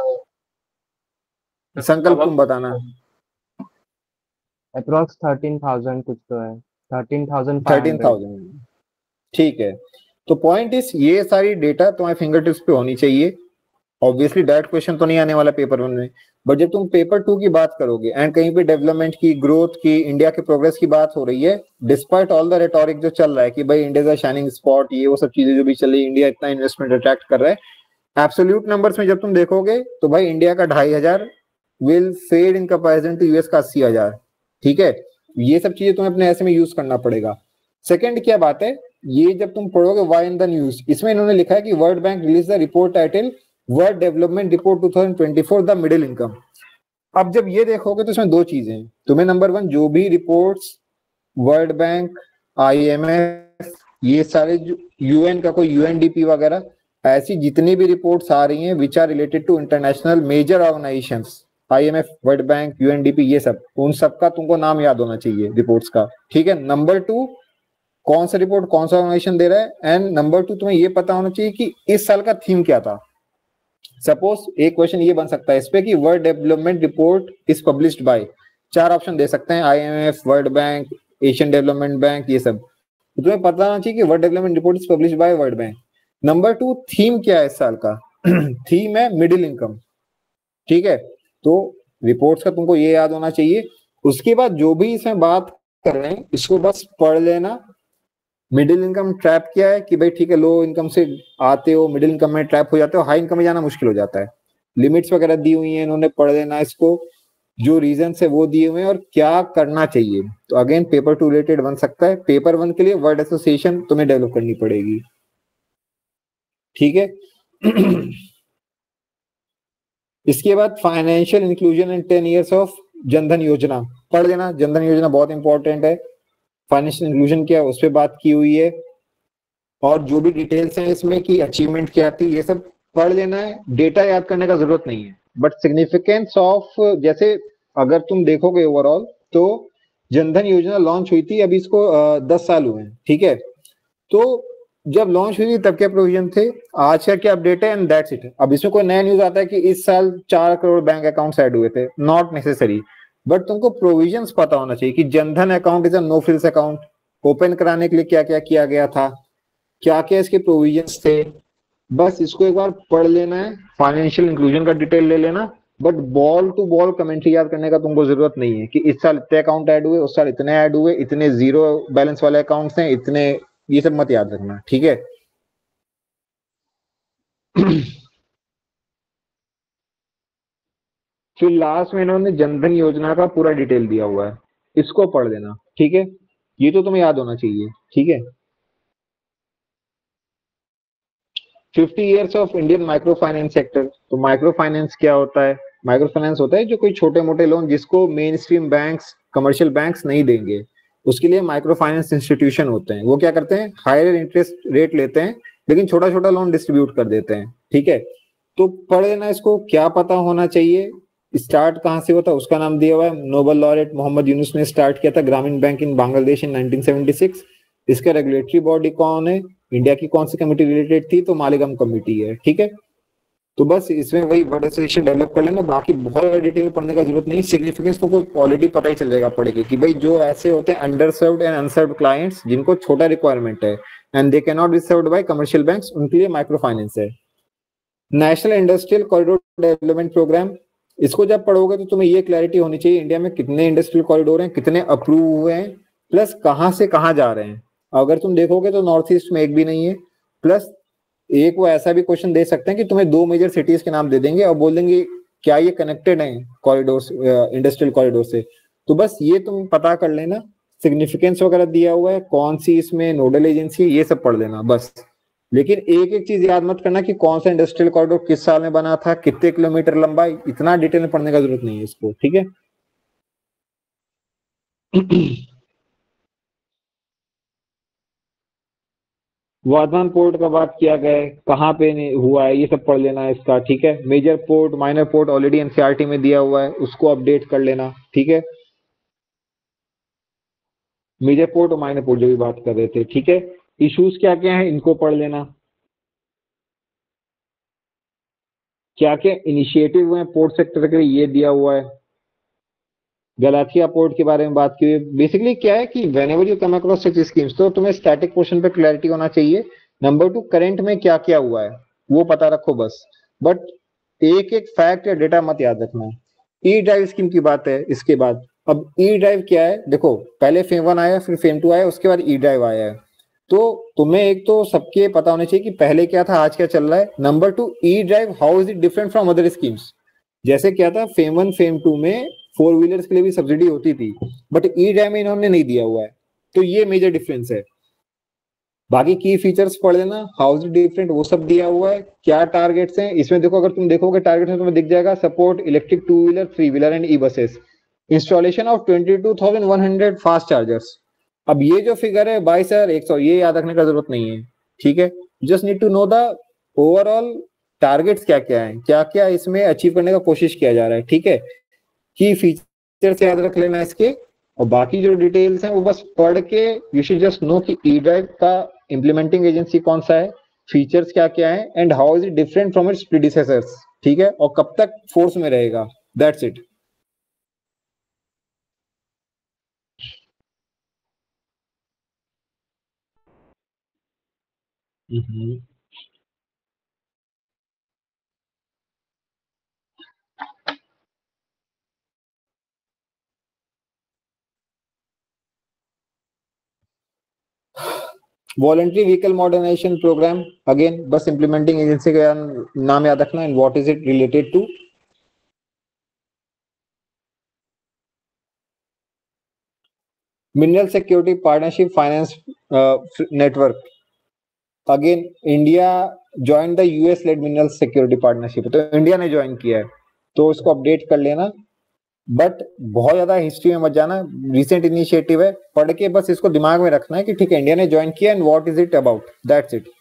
संकल्प तुम बताना। अप्रॉक्स 13,000 कुछ तो है, 13,000, ठीक है। तो पॉइंट इज ये सारी डेटा तुम्हारे फिंगर टिप्स पे होनी चाहिए। ऑब्वियसली डायरेक्ट क्वेश्चन तो नहीं आने वाला पेपर 1 में, बट जब तुम पेपर 2 की बात करोगे एंड कहीं पे डेवलपमेंट की, ग्रोथ की, इंडिया के प्रोग्रेस की बात हो रही है, डिस्पाइट ऑल द रेटोरिक जो चल रहा है कि भाई इंडिया का शाइनिंग स्पॉट, ये वो सब चीजें जो भी चल रही है, इंडिया इतना इन्वेस्टमेंट अट्रैक्ट कर रहा है, एब्सोल्यूट नंबर्स में जब तुम देखोगे तो भाई इंडिया का 2,500 will fade in comparison to US का 80,000, ठीक है। ये सब चीजें तुम्हें अपने ऐसे में यूज करना पड़ेगा। सेकंड क्या बात है, ये जब तुम पढ़ोगे वाई इन द न्यूज, इसमें इन्होंने लिखा है कि World Bank release the report title World Development Report 2024 the middle income. अब जब ये देखोगे तो इसमें दो चीजें हैं, तुम्हें नंबर 1 जो भी रिपोर्ट्स वर्ल्ड बैंक, आईएमएफ, ये सारे जो यूएन का कोई यूएनडीपी वगैरह, ऐसी जितनी भी रिपोर्ट्स आ रही हैं which are related to international major organisations, IMF, World Bank, UNDP, ये सब, उन सब का तुमको नाम याद होना चाहिए रिपोर्ट्स का, ठीक है। नंबर 2 कौन सा रिपोर्ट कौन सा ऑर्गेनाइजेशन दे रहा है, एंड नंबर 2 तुम्हें ये पता होना चाहिए कि इस साल का थीम क्या था। सपोज एक क्वेश्चन ये बन सकता है इस पे कि World Development Report is published by, 4 option दे सकते हैं, IMF, World Bank, Asian Development Bank, ये सब, तो तुम्हें पता होना चाहिए कि World Development Report is published by World Bank. Number 2 theme क्या है इस साल का? थीम है मिडिल इनकम, ठीक है। तो रिपोर्ट्स का तुमको ये याद होना चाहिए। उसके बाद जो भी इसमें बात कर रहे हैं इसको बस पढ़ लेना। मिडिल इनकम ट्रैप क्या है कि भाई ठीक है, लो इनकम से आते हो, मिडिल इनकम में ट्रैप हो जाते हो, हाई इनकम में जाना मुश्किल हो जाता है। लिमिट्स वगैरह दी हुई हैं, इन्होंने पढ़ लेना इसको, जो रीजन है वो दिए हुए हैं और क्या करना चाहिए। तो अगेन पेपर 2 रिलेटेड बन सकता है। पेपर 1 के लिए वर्ड एसोसिएशन तुम्हें डेवलप करनी पड़ेगी, ठीक है। इसके बाद financial inclusion in 10 years of Jan Dhan Yojana पढ़ लेना। जनधन योजना बहुत इंपॉर्टेंट है। फाइनेंशियल इंक्लूजन क्या है उस पर बात की हुई है, और जो भी डिटेल्स हैं इसमें की अचीवमेंट क्या थी ये सब पढ़ लेना है। डेटा याद करने का जरूरत नहीं है, बट सिग्निफिकेंस ऑफ, जैसे अगर तुम देखोगे ओवरऑल तो जनधन योजना लॉन्च हुई थी, अभी इसको 10 साल हुए हैं, ठीक है। तो जब लॉन्च हुई थी तब क्या प्रोविजन थे, आज का क्या अपडेट है, एंड दैट्स इट। अब इसमें कोई नया न्यूज आता है कि इस साल 4 करोड़ बैंक अकाउंट्स ऐड हुए थे, नॉट नेसेसरी, बट तुमको प्रोविजंस पता होना चाहिए कि Jan Dhan account is a no frills account. Open कराने के लिए क्या क्या किया गया था, क्या क्या इसके प्रोविजंस थे, बस इसको एक बार पढ़ लेना है। फाइनेंशियल इंक्लूजन का डिटेल ले लेना, but ball to ball commentary याद करने का तुमको जरूरत नहीं है कि इस साल इतने अकाउंट ऐड हुए, उस साल इतने ऐड हुए, इतने जीरो बैलेंस वाले अकाउंट्स हैं इतने, ये सब मत याद रखना, ठीक है। फिर लास्ट में इन्होंने जनधन योजना का पूरा डिटेल दिया हुआ है, इसको पढ़ लेना, ठीक है। ये तो तुम्हें याद होना चाहिए, ठीक है। 50 years of Indian micro finance sector. तो माइक्रो फाइनेंस क्या होता है, माइक्रो फाइनेंस होता है जो कोई छोटे मोटे लोन जिसको mainstream banks, commercial banks नहीं देंगे, उसके लिए माइक्रो फाइनेंस इंस्टीट्यूशन होते हैं। वो क्या करते हैं, हायर इंटरेस्ट रेट लेते हैं लेकिन छोटा छोटा लोन डिस्ट्रीब्यूट कर देते हैं, ठीक है। तो पढ़ लेना इसको, क्या पता होना चाहिए। स्टार्ट कहाँ से होता है उसका नाम दिया हुआ है, नोबेल लॉरेट मोहम्मद यूनुस ने स्टार्ट किया था ग्रामीण बैंक इन बांग्लादेश इन 1976। इसका रेगुलेटरी बॉडी कौन है, इंडिया की कौन सी कमेटी रिलेटेड थी, तो मालेगाम कमेटी है, ठीक है। तो बस इसमें वही वर्ड एसोसिएशन डेवलप कर लेना, बाकी बहुत डिटेल पढ़ने का जरूरत नहीं। सिग्निफिकेंस तो ऑलरेडी पता ही चल जाएगा पढ़ेगी कि भाई जो ऐसे होते हैं underserved and unserved clients जिनको छोटा रिक्वायरमेंट है and they can not be served by commercial banks, उनके लिए माइक्रो फाइनेंस है। National industrial corridor development programme, इसको जब पढ़ोगे तो तुम्हें ये क्लैरिटी होनी चाहिए इंडिया में कितने इंडस्ट्रियल कॉरिडोर हैं, कितने अप्रूव हुए हैं, प्लस कहाँ से कहाँ जा रहे हैं। अगर तुम देखोगे तो नॉर्थ ईस्ट में एक भी नहीं है। प्लस एक वो ऐसा भी क्वेश्चन दे सकते हैं कि तुम्हें 2 मेजर सिटीज के नाम दे देंगे और बोल देंगे क्या ये कनेक्टेड है कॉरिडोर, इंडस्ट्रियल कॉरिडोर से। तो बस ये तुम पता कर लेना, सिग्निफिकेंस वगैरह दिया हुआ है, कौन सी इसमें नोडल एजेंसी, ये सब पढ़ लेना बस। लेकिन एक एक चीज याद मत करना कि कौन सा इंडस्ट्रियल कॉरिडोर किस साल में बना था, कितने किलोमीटर लंबा, इतना डिटेल में पढ़ने का जरूरत नहीं है इसको, ठीक है। वर्धमान पोर्ट का बात किया गया है, कहाँ पे हुआ है, ये सब पढ़ लेना है इसका, ठीक है। Major port minor port already NCERT में दिया हुआ है, उसको अपडेट कर लेना, ठीक है। मेजर पोर्ट और माइनर पोर्ट जो भी बात कर रहे थे, ठीक है। इश्यूज क्या क्या है इनको पढ़ लेना, क्या क्या इनिशिएटिव हुए पोर्ट सेक्टर के लिए ये दिया हुआ है। गलाथिया पोर्ट के बारे में बात की हुई है। बेसिकली क्या है कि whenever you come across such schemes तो तुम्हें स्टैटिक पोर्शन पे क्लैरिटी होना चाहिए। नंबर 2, करंट में क्या क्या हुआ है वो पता रखो बस, बट एक एक फैक्ट या डेटा मत याद रखना। ई ड्राइव स्कीम की बात है इसके बाद। अब ई ड्राइव क्या है, देखो पहले फेम 1 आया, फिर फेम 2 आया, उसके बाद ई ड्राइव आया है। तो तुम्हें एक तो सबके पता होना चाहिए कि पहले क्या था आज क्या चल रहा है। Number 2, E drive how is it different from other schemes. जैसे क्या था फेम 1 फेम 2 में 4 व्हीलर्स के लिए भी सब्सिडी होती थी, बट ई ड्राइव में इन्होंने नहीं दिया हुआ है, तो ये मेजर डिफरेंस है। बाकी की फीचर्स पढ़ लेना, हाउ इज डिफरेंट वो सब दिया हुआ है। क्या टारगेट्स हैं इसमें देखो, अगर तुम देखोगे टारगेट में तुम्हें दिख जाएगा support electric 2 wheeler 3 wheeler and E buses, installation of 22,100 fast chargers. अब ये जो फिगर है 22,100, ये याद रखने का जरूरत नहीं है, ठीक है। Just need to know the overall targets क्या क्या है, क्या क्या इसमें अचीव करने का कोशिश किया जा रहा है, ठीक है। की फीचर्स याद रख लेना इसके, और बाकी जो डिटेल्स हैं वो बस पढ़ के यू शुड जस्ट नो कि ई ड्राइव का इम्प्लीमेंटिंग एजेंसी कौन सा है, फीचर्स क्या क्या है, and how is it different from its predecessors, ठीक है, और कब तक फोर्स में रहेगा, that's it. Voluntary vehicle modernisation programme, again बस इम्प्लीमेंटिंग एजेंसी का नाम याद रखना and what is it related to. Mineral security partnership finance network, again India join the US led mineral security partnership, तो इंडिया ने ज्वाइन किया है तो उसको अपडेट कर लेना। बट बहुत ज्यादा हिस्ट्री में मत जाना, रिसेंट इनिशिएटिव है, पढ़ के बस इसको दिमाग में रखना है कि ठीक है इंडिया ने ज्वाइन किया and what is it about, that's it.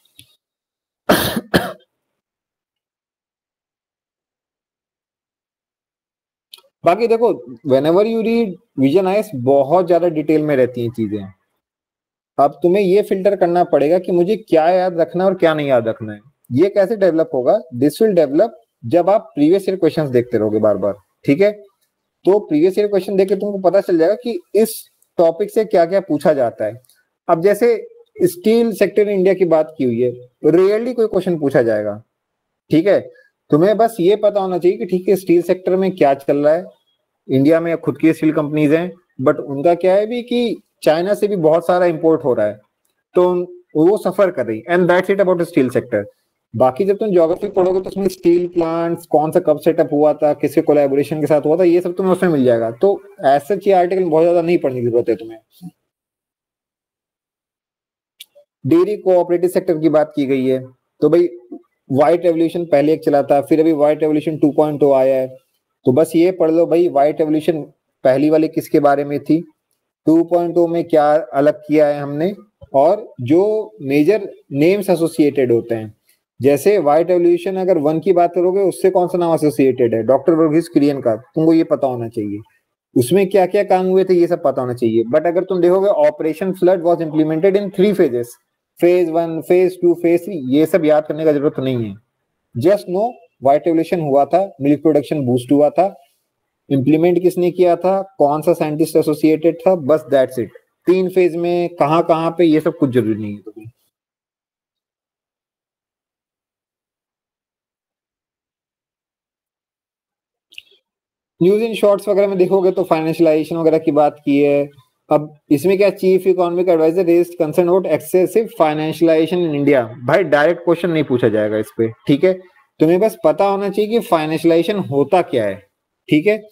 बाकी देखो whenever you read Vision IAS बहुत ज्यादा डिटेल में रहती हैं चीजें। अब तुम्हें ये फिल्टर करना पड़ेगा कि मुझे क्या याद रखना है और क्या नहीं याद रखना है। ये कैसे डेवलप होगा, दिस विल डेवलप जब आप प्रीवियस ईयर क्वेश्चंस देखते रहोगे बार बार, ठीक है। तो प्रीवियस ईयर क्वेश्चन देख के तुमको पता चल जाएगा कि इस टॉपिक से क्या क्या पूछा जाता है। अब जैसे स्टील सेक्टर इन इंडिया की बात की हुई है, रेयरली कोई क्वेश्चन पूछा जाएगा, ठीक है। तुम्हें बस ये पता होना चाहिए कि ठीक है स्टील सेक्टर में क्या चल रहा है, इंडिया में खुद की स्टील कंपनीज हैं बट उनका क्या है भी कि चाइना से भी बहुत सारा इंपोर्ट हो रहा है तो वो सफर कर रही, and that's it about steel sector. बाकी जब तुम ज्योग्राफी पढ़ोगे तो उसमें स्टील प्लांट्स कौन सा कब सेटअप हुआ था, किसके कोलैबोरेशन के साथ हुआ था, ये सब तुम्हें उसमें मिल जाएगा। तो ऐसा ये आर्टिकल बहुत ज्यादा नहीं पढ़ने की जरूरत है तुम्हें। डेयरी कोऑपरेटिव सेक्टर की बात की गई है, तो भाई व्हाइट रेवोल्यूशन पहले एक चला था, फिर अभी व्हाइट रेवोल्यूशन 2.0 आया है, तो बस ये पढ़ लो भाई व्हाइट रेवोल्यूशन पहली वाली किसके बारे में थी, 2.0 में क्या अलग किया है हमने, और जो मेजर नेम्स एसोसिएटेड होते हैं। जैसे व्हाइट रेवोल्यूशन अगर 1 की बात करोगे उससे कौन सा नाम एसोसिएटेड है, डॉक्टर वर्गीस कुरियन का, तुमको ये पता होना चाहिए। उसमें क्या क्या काम हुए थे ये सब पता होना चाहिए। बट अगर तुम देखोगे operation flood was implemented in 3 phases, phase 1, phase 2, phase 3, ये सब याद करने का जरूरत नहीं है। जस्ट नो व्हाइट रेवोल्यूशन हुआ था, मिल्क प्रोडक्शन बूस्ट हुआ था, इंप्लीमेंट किसने किया था, कौन सा साइंटिस्ट एसोसिएटेड था, बस दैट्स इट। 3 फेज में कहां पे ये सब कुछ जरूरी नहीं है तुम्हें। न्यूज इन शॉर्ट्स वगैरह में देखोगे तो फाइनेंशियलाइजेशन वगैरह की बात की है। अब इसमें क्या, chief economic adviser raised concern about excessive financialisation in India. भाई डायरेक्ट क्वेश्चन नहीं पूछा जाएगा इस पे, ठीक है। तुम्हें बस पता होना चाहिए कि फाइनेंशियलाइजेशन होता क्या है, ठीक है।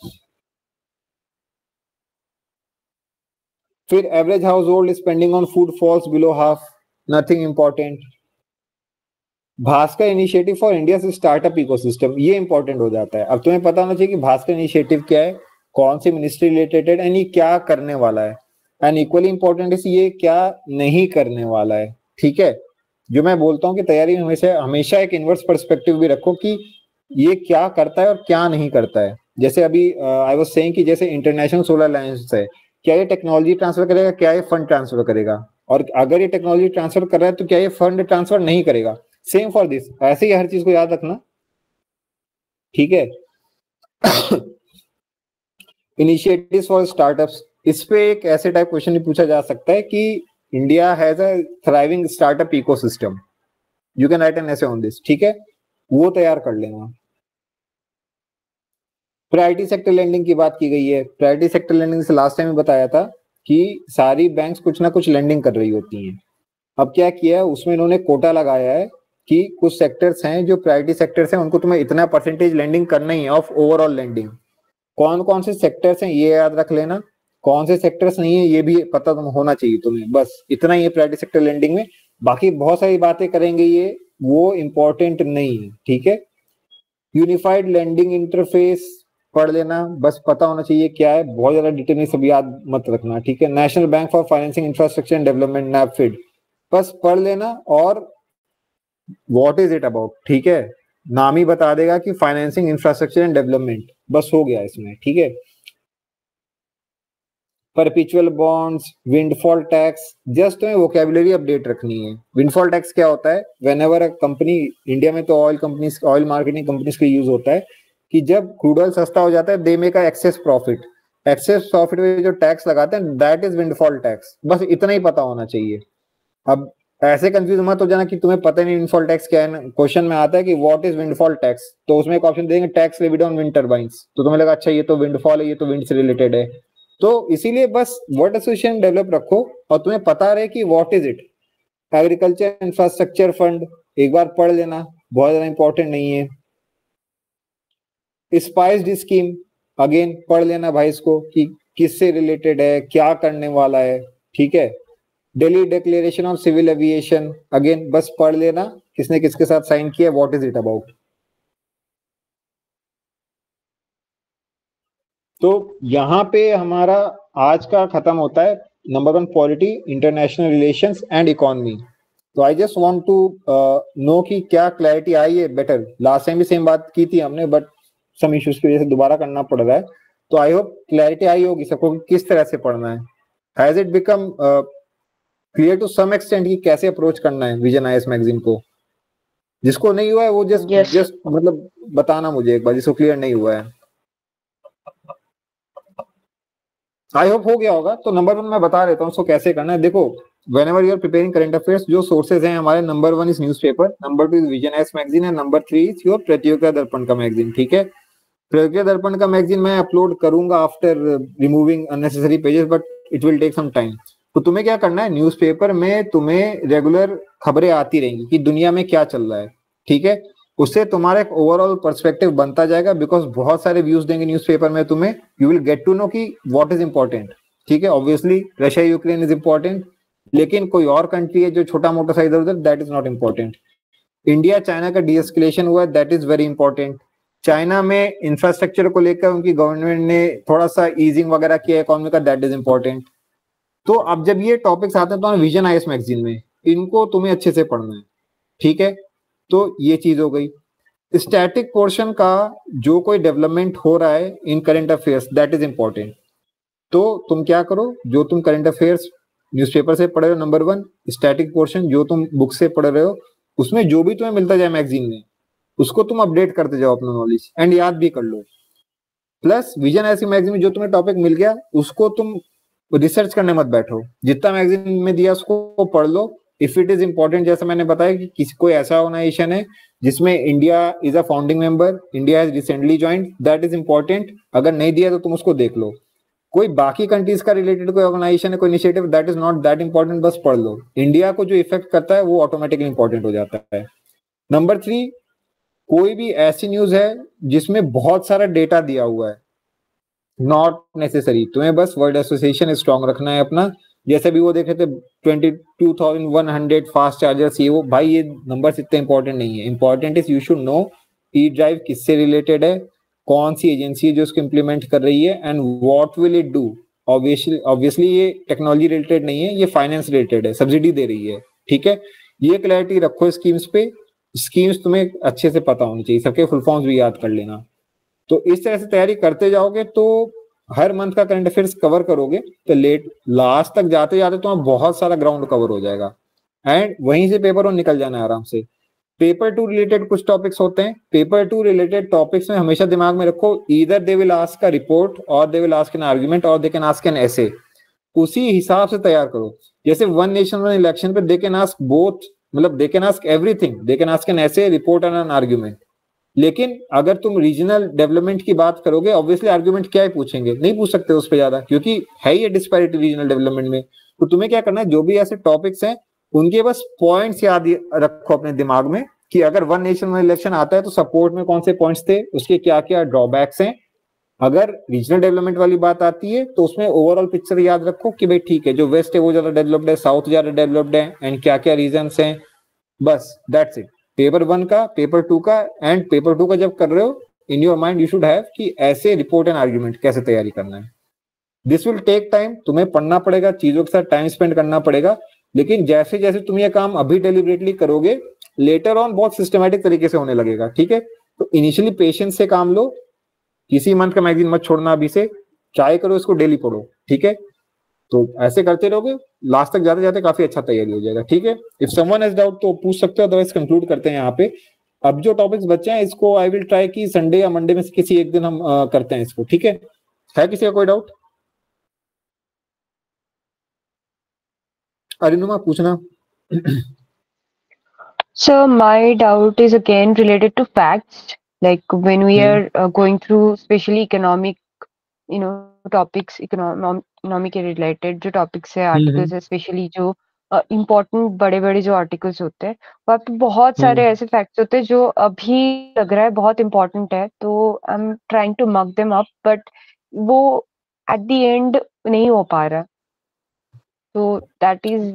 फिर average household spending on food falls below half, nothing important. Bhaskar initiative for India से स्टार्टअप इकोसिस्टम, ये इंपॉर्टेंट हो जाता है। अब तुम्हें पता होना चाहिए कि भास्कर इनिशिएटिव क्या है, कौन सी मिनिस्ट्री रिलेटेड एंड ये क्या करने वाला है, एंड इक्वली इंपॉर्टेंट है ये क्या नहीं करने वाला है, ठीक है। जो मैं बोलता हूँ कि तैयारी में हमेशा एक इनवर्स पर्सपेक्टिव भी रखो कि ये क्या करता है और क्या नहीं करता है। जैसे अभी आई वाज सेइंग कि जैसे इंटरनेशनल सोलर अलायंस है, क्या ये टेक्नोलॉजी ट्रांसफर करेगा, क्या ये फंड ट्रांसफर करेगा, और अगर ये टेक्नोलॉजी ट्रांसफर कर रहा है तो क्या ये फंड ट्रांसफर नहीं करेगा। सेम फॉर दिस, ऐसे ही हर चीज को याद रखना, ठीक है। इनिशिएटिव्स फॉर स्टार्टअप्स, इस पे एक ऐसे टाइप क्वेश्चन भी पूछा जा सकता है कि India has a thriving startup ecosystem, you can write an essay on this, ठीक है, वो तैयार कर लेना। प्रायोरिटी सेक्टर लेंडिंग की बात की गई है। प्रायोरिटी सेक्टर लेंडिंग से लास्ट टाइम में बताया था कि सारी बैंक्स कुछ ना कुछ लेंडिंग कर रही होती हैं। अब क्या किया है, उसमें इन्होंने कोटा लगाया है कि कुछ सेक्टर्स हैं जो प्रायोरिटी सेक्टर्स हैं, उनको तुम्हें इतना परसेंटेज लेंडिंग करना ही है ऑफ ओवरऑल लेंडिंग। कौन कौन से सेक्टर्स हैं ये याद रख लेना, कौन से सेक्टर्स नहीं है ये भी पता होना चाहिए तुम्हें, बस इतना ही है प्रायोरिटी सेक्टर लेंडिंग में। बाकी बहुत सारी बातें करेंगे ये, वो इंपॉर्टेंट नहीं है, ठीक है। यूनिफाइड लेंडिंग इंटरफेस पढ़ लेना, बस पता होना चाहिए क्या है, बहुत ज्यादा डिटेल में सब याद मत रखना, ठीक है। National Bank for Financing Infrastructure and Development, NaBFID, बस पढ़ लेना। और व्हाट इज इट अबाउट, ठीक है, नाम ही बता देगा कि फाइनेंसिंग इंफ्रास्ट्रक्चर एंड डेवलपमेंट, बस हो गया इसमें, ठीक है। Perpetual bonds, windfall tax, just तुम्हें वोकैबुलरी अपडेट रखनी है। विंडफॉल टैक्स क्या होता है, व्हेनेवर अ कंपनी, इंडिया में तो oil companies, oil marketing companies का यूज होता है कि जब क्रूड ऑयल सस्ता हो जाता है they make a excess profit, excess profit में जो टैक्स लगाते हैं दैट इज विंडफॉल टैक्स, बस इतना ही पता होना चाहिए। अब ऐसे कंफ्यूज मत हो जाना कि तुम्हें पता नहीं विंडफॉल टैक्स क्या है। क्वेश्चन में आता है कि व्हाट इज विंडफॉल टैक्स, तो उसमें एक ऑप्शन देंगे tax levied on wind turbines, तो तुम्हें लगा अच्छा ये तो विंडफॉल है, ये तो विंड से रिलेटेड है। तो इसीलिए बस वर्ड एसोसिएशन डेवलप रखो और तुम्हें पता रहे कि what is it, agriculture infrastructure fund एक बार पढ़ लेना, बहुत ज्यादा इंपॉर्टेंट नहीं है। स्पाइस्ड स्कीम अगेन पढ़ लेना भाई इसको कि किससे रिलेटेड है, क्या करने वाला है, ठीक है। Delhi declaration of civil aviation again बस पढ़ लेना, किसने किसके साथ साइन किया, व्हाट इज इट अबाउट। तो यहाँ पे हमारा आज का खत्म होता है number 1 polity, international relations and economy. तो I just want to know कि क्या क्लैरिटी आई है बेटर। लास्ट टाइम भी सेम बात की थी हमने, बट सम इश्यूज की वजह से दोबारा करना पड़ रहा है। तो आई होप क्लैरिटी आई होगी सबको कि किस तरह से पढ़ना है। Has it become clear to some extent कि कैसे अप्रोच करना है विजन आईएएस मैगजीन को? जिसको नहीं हुआ है वो जस्ट मतलब बताना मुझे एक बार, जिसको क्लियर नहीं हुआ है। आई होप हो गया होगा। तो नंबर 1 मैं बता देता हूँ उसको कैसे करना है। देखो, whenever you are preparing current affairs, जो सोर्सेज हैं हमारे, number 1 is newspaper, number 2 is Vision IAS magazine and number 3 is your Pratiyogita Darpan का मैगजीन, ठीक है। प्रतियोगिता दर्पण का मैगजीन मैं अपलोड करूंगा after removing unnecessary pages, but it will take some time. तो तुम्हें क्या करना है, न्यूज़पेपर में तुम्हें रेगुलर खबरें आती रहेंगी कि दुनिया में क्या चल रहा है, ठीक है। उससे तुम्हारा एक ओवरऑल पर्सपेक्टिव बनता जाएगा, बिकॉज बहुत सारे व्यूज देंगे न्यूज़पेपर में तुम्हें। You will get to know कि व्हाट इज इंपॉर्टेंट, ठीक है। Obviously Russia Ukraine is important, लेकिन कोई और कंट्री है जो छोटा मोटा सा इधर उधर, that is not important. India China का डीएस्केलेशन हुआ, that is very important. China में इंफ्रास्ट्रक्चर को लेकर उनकी गवर्नमेंट ने थोड़ा सा ईजिंग वगैरह किया इकोनॉमी का, दैट इज इंपॉर्टेंट। तो अब जब ये टॉपिक्स आते हैं तो विजन आईएएस मैगजीन में इनको तुम्हें अच्छे से पढ़ना है, ठीक है। तो ये चीज हो गई। स्टैटिक पोर्शन का जो कोई डेवलपमेंट हो रहा है in current affairs, that is important. तो तुम क्या करो, जो तुम करंट अफेयर्स न्यूज़पेपर से पढ़ रहे हो, नंबर 1 स्टैटिक पोर्शन जो तुम बुक से पढ़ रहे हो, उसमें जो भी तुम्हें मिलता जाए मैगजीन में, उसको तुम अपडेट करते जाओ अपना नॉलेज, एंड याद भी कर लो। प्लस विजन आईएएस मैगजीन में जो तुम्हें टॉपिक मिल गया उसको तुम रिसर्च करने मत बैठो, जितना मैगजीन में दिया उसको पढ़ लो। इफ इट इज इंपॉर्टेंट, जैसे मैंने बताया कि किसी कोई ऐसा ऑर्गेनाइजेशन है जिसमें India is a founding member, India has recently joined, that is important. अगर नहीं दिया तो तुम उसको देख लो। कोई बाकी कंट्रीज का रिलेटेड कोई ऑर्गेनाइजेशन है, कोई initiative, that is not that important, बस पढ़ लो। इंडिया को जो इफेक्ट करता है वो ऑटोमेटिकली इंपॉर्टेंट हो जाता है। नंबर 3, कोई भी ऐसी न्यूज है जिसमें बहुत सारा डेटा दिया हुआ है, नॉट नेसेसरी। तुम्हें बस वर्ड एसोसिएशन स्ट्रॉन्ग रखना है अपना। जैसे भी वो देखे थे 22,100 फास्ट चार्जर्स, ये वो, भाई ये नंबर्स इतने इंपॉर्टेंट नहीं है। Important is you should know E drive किससे रिलेटेड है, कौन सी एजेंसी है जो उसको इम्प्लीमेंट कर रही है, and what will it do. Obviously ये टेक्नोलॉजी रिलेटेड नहीं है, ये फाइनेंस रिलेटेड है, सब्सिडी दे रही है, ठीक है। ये क्लैरिटी रखो स्कीम्स पे। स्कीम्स तुम्हें अच्छे से पता होनी चाहिए, सबके फुल फॉर्म्स भी याद कर लेना। तो इस तरह से तैयारी करते जाओगे तो हर मंथ का करंट अफेयर्स कवर करोगे तो लास्ट तक जाते जाते तुम्हारा बहुत सारा ग्राउंड कवर हो जाएगा, एंड वहीं से पेपर 1 निकल जाना है आराम से। पेपर 2 रिलेटेड कुछ टॉपिक्स होते हैं। पेपर 2 रिलेटेड टॉपिक्स में हमेशा दिमाग में रखो, either they will ask a report और they will ask an argument और they can ask an essay. उसी हिसाब से तैयार करो। जैसे वन नेशन वन इलेक्शन पे दे कैन आस्क बोथ, मतलब they can ask everything, they can ask an essay, report and an argument. लेकिन अगर तुम रीजनल डेवलपमेंट की बात करोगे, ऑब्वियसली आर्गुमेंट क्या ही पूछेंगे, नहीं पूछ सकते उस पर ज्यादा, क्योंकि है ये डिस्पैरिटी रीजनल डेवलपमेंट में। तो तुम्हें क्या करना है, जो भी ऐसे टॉपिक्स हैं उनके बस पॉइंट्स याद रखो अपने दिमाग में कि अगर वन नेशन वन इलेक्शन आता है तो सपोर्ट में कौन से पॉइंट्स थे, उसके क्या क्या ड्रॉबैक्स हैं। अगर रीजनल डेवलपमेंट वाली बात आती है तो उसमें ओवरऑल पिक्चर याद रखो कि भाई ठीक है, जो वेस्ट है वो ज्यादा डेवलप्ड है, साउथ ज्यादा डेवलप्ड है, एंड क्या क्या रीजंस हैं। बस दैट्स इट। पेपर 1 का, पेपर 2 का, एंड पेपर 2 का जब कर रहे हो, in your mind you should have कि ऐसे रिपोर्ट एंड आर्ग्यूमेंट कैसे तैयारी करना है। दिस विल टेक टाइम, तुम्हें पढ़ना पड़ेगा, चीजों के साथ टाइम स्पेंड करना पड़ेगा, लेकिन जैसे जैसे तुम ये काम अभी डेलिबरेटली करोगे, लेटर ऑन बहुत सिस्टमैटिक तरीके से होने लगेगा, ठीक है। तो इनिशियली पेशेंस से काम लो, किसी मंथ का मैगजीन मत छोड़ना, अभी से ट्राई करो, इसको डेली पढ़ो, ठीक है। तो ऐसे करते रहोगे, लास्ट तक जाते जाते काफी अच्छा तैयारी हो जाएगा, ठीक है। इफ समवन हैज डाउट तो पूछ सकते हो, अदरवाइज कंक्लूड करते हैं यहाँ पे। अब जो टॉपिक्स बचे हैं इसको आई विल ट्राई कि संडे या मंडे में से किसी एक दिन हम करते हैं इसको, ठीक है। किसी का कोई डाउट? अरिनुमा पूछना। So my doubt is again related to facts. Like when we are going through especially economic, topics, economic related जो topics है, articles है, especially जो इम्पोर्टेंट बड़े बड़े जो आर्टिकल्स होते हैं वहाँ पे बहुत सारे ऐसे फैक्ट्स होते हैं जो अभी लग रहा है बहुत इम्पोर्टेंट है, तो I am trying to make them up, but वो एट द एंड नहीं हो पा रहा, तो that is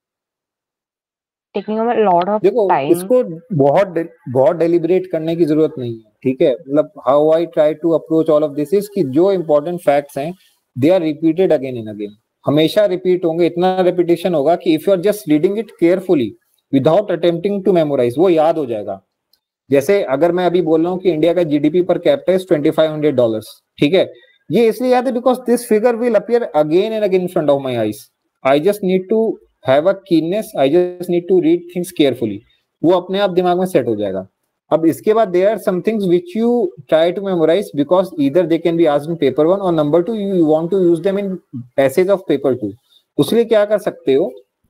taking a lot of देखो टाइम। इसको बहुत डेलिब्रेट करने की जरूरत नहीं है, ठीक है। मतलब how I try to approach all of this is कि जो इंपॉर्टेंट फैक्ट्स हैं they are repeated again and again, हमेशा रिपीट होंगे, इतना रेपिटेशन होगा कि if you are just reading it carefully without attempting to memorise वो याद हो जाएगा। जैसे अगर मैं अभी बोल रहा हूँ कि इंडिया का जीडीपी पर कैपिटा इज $2500, ठीक है, ये इसलिए याद है because this figure will appear again and again in front of my eyes. I just need to have a keenness, I just need to read things carefully, वो अपने आप दिमाग में सेट हो जाएगा। अब इसके बाद there are some things which you try to memorise because either they can be asked in paper 1 और number 2 you want to use them in passage of paper 2। उसलिए क्या कर सकते हो,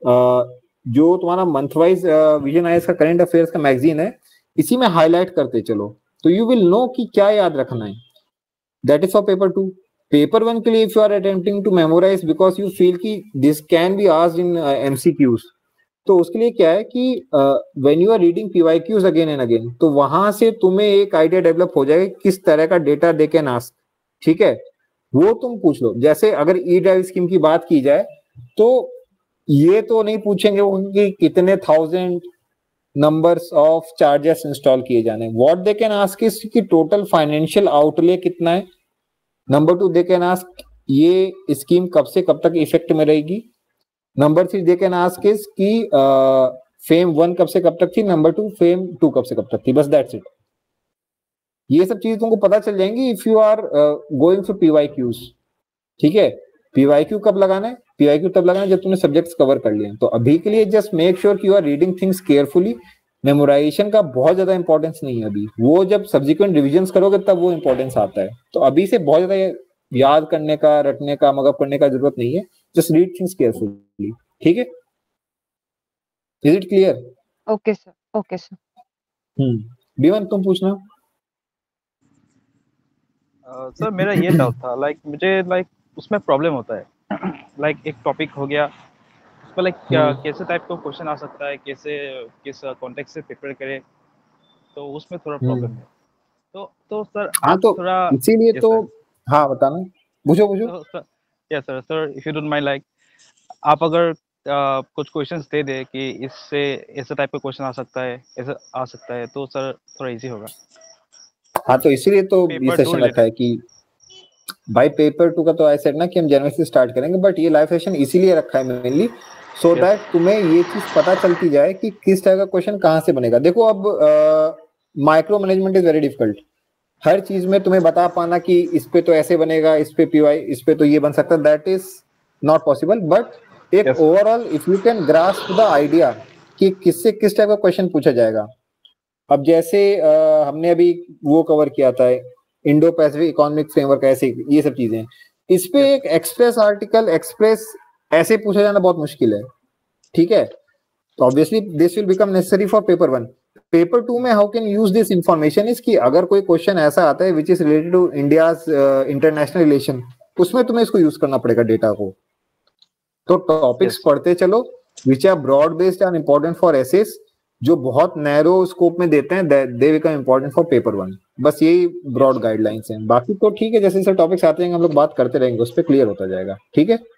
जो तुम्हारा मंथ वाइज विजन आईएएस का करंट अफेयर्स का मैगजीन है इसी में हाईलाइट करते चलो, तो यू विल नो कि क्या याद रखना है। That is for paper 2। Paper 1 के लिए if you are attempting to memorise because you feel कि this can be asked in MCQs, तो उसके लिए क्या है कि when you are reading PYQs again and again, तो वहां से तुम्हें एक आइडिया डेवलप हो जाएगा किस तरह का डेटा दे कैन आस्क, ठीक है, वो तुम पूछ लो। जैसे अगर ई ड्राइव स्कीम की बात की जाए तो ये तो नहीं पूछेंगे वो कि कितने thousand numbers of charges install किए जाने। What they can ask is कि टोटल फाइनेंशियल आउटले कितना है। नंबर 2 दे कैन आस्क ये स्कीम कब से कब तक इफेक्ट में रहेगी। Number 3 they can ask is कि फेम 1 कब से कब तक थी, नंबर 2 फेम 2 कब से कब तक थी, बस दैट्स इट। ये सब चीजें तुमको पता चल जाएंगी if you are going through PYQs, ठीक है। पीवाईक्यू कब लगाना है, पीवाईक्यू तब लगाना है जब तुमने सब्जेक्ट्स कवर कर लिए। तो अभी के लिए जस्ट मेक श्योर कि you are reading things carefully. Memorisation का बहुत ज्यादा इंपॉर्टेंस नहीं है अभी, वो जब सब्सिक्वेंट रिविजन्स करोगे तब वो इंपॉर्टेंस आता है। तो अभी से बहुत ज्यादा याद करने का, रटने का, मगअप करने का जरूरत नहीं है। जस्ट रीड थिंग्स केयरफुली, ठीक है। Is it clear? Okay sir, okay sir. बीवन तुम पूछना। सर मेरा ये डाउट था, मुझे उसमें प्रॉब्लम होता है एक टॉपिक हो गया उसमें क्या कैसे टाइप का क्वेश्चन आ सकता है, कैसे किस कॉन्टेक्स्ट से प्रिपेयर करें, तो उसमें थोड़ा प्रॉब्लम है। तो सर आप तो थोड़ा इसीलिए तो हाँ बताना, पूछो। या sir if you don't mind आप अगर कुछ क्वेश्चंस दे दे कि इससे ऐसा टाइप का क्वेश्चन आ सकता है, ऐसा आ सकता है, तो सर थोड़ा इजी होगा। हाँ तो इसीलिए तो ये सेशन रखा है कि भाई पेपर 2 का तो आई सेड ना कि हम जनवरी से स्टार्ट करेंगे, बट ये लाइव सेशन इसीलिए रखा है मेनली सो दैट तुम्हें ये चीज पता चलती जाए कि किस टाइप का क्वेश्चन कहाँ से बनेगा। देखो अब micro management is very difficult. हर चीज में तुम्हें बता पाना कि इस पे तो ऐसे बनेगा, इस पे पीवाई, इस पे तो ये बन सकता है, that is not possible. But एक overall if you can grasp the idea कि किससे किस टाइप का क्वेश्चन पूछा जाएगा। अब जैसे हमने अभी वो कवर किया था इंडो पैसिफिक इकोनॉमिक फ्रेमवर्क, ऐसे ये सब चीजें, इस पे एक एक्सप्रेस आर्टिकल एक्सप्रेस ऐसे पूछा जाना बहुत मुश्किल है, ठीक है। तो obviously this will become necessary for paper 1। Paper 2 में how can use this information is कि अगर कोई क्वेश्चन ऐसा आता है which is related to India's international relation, उसमें तुम्हें इसको यूज करना पड़ेगा डेटा को। तो टॉपिक्स पढ़ते चलो which are broad based and important for essays, जो बहुत नैरो स्कोप में देते हैं they become important for paper 1। बस यही ब्रॉड गाइडलाइंस हैं। बाकी तो ठीक है, जैसे जैसे टॉपिक्स आते हैं हम लोग बात करते रहेंगे, उस पर क्लियर होता जाएगा, ठीक है।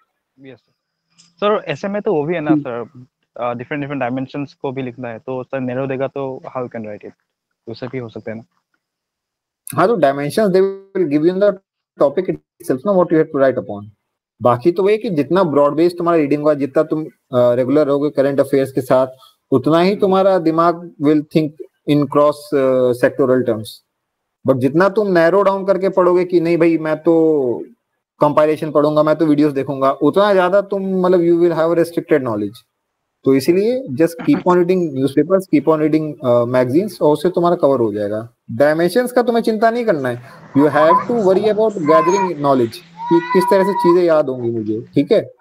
सर ऐसे में तो वो भी है ना सर, डिफरेंट डायमेंशंस को भी लिखना है, तो सर नैरो देगा तो हाउ कैन राइट इट, उससे भी हो सकता है ना। हाँ तो dimensions they will give you in the topic itself ना what you have to write upon. बाकी तो वो है कि जितना ब्रॉड बेस्ड तुम्हारा रीडिंग होगा, जितना तुम रेगुलर रहोगे करंट अफेयर्स के साथ, उतना ही तुम्हारा दिमाग will think in cross sectoral terms. But जितना तुम नैरो डाउन करके पढ़ोगे कि नहीं भाई मैं तो कंपाइलेशन पढ़ूंगा, मैं तो वीडियोस देखूंगा, उतना ज्यादा तुम मतलब you will have restricted knowledge. तो इसीलिए just keep on reading newspapers, keep on reading magazines, और उससे तुम्हारा कवर हो जाएगा। डायमेंशंस का तुम्हें चिंता नहीं करना है, you have to worry about gathering knowledge कि किस तरह से चीजें याद होंगी मुझे, ठीक है।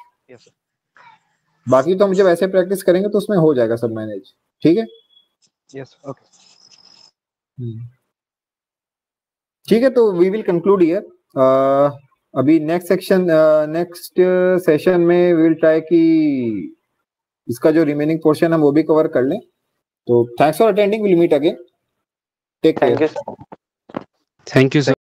बाकी तो हम जब ऐसे प्रैक्टिस करेंगे तो उसमें हो जाएगा सब मैनेज, ठीक है। यस ओके ठीक है, तो वी विल कंक्लूड हियर। अभी नेक्स्ट सेशन में वी विल ट्राई कि इसका जो रिमेनिंग पोर्शन हम वो भी कवर कर लें। तो thanks for attending, will meet again, take care. Thank you sir. Thank you sir.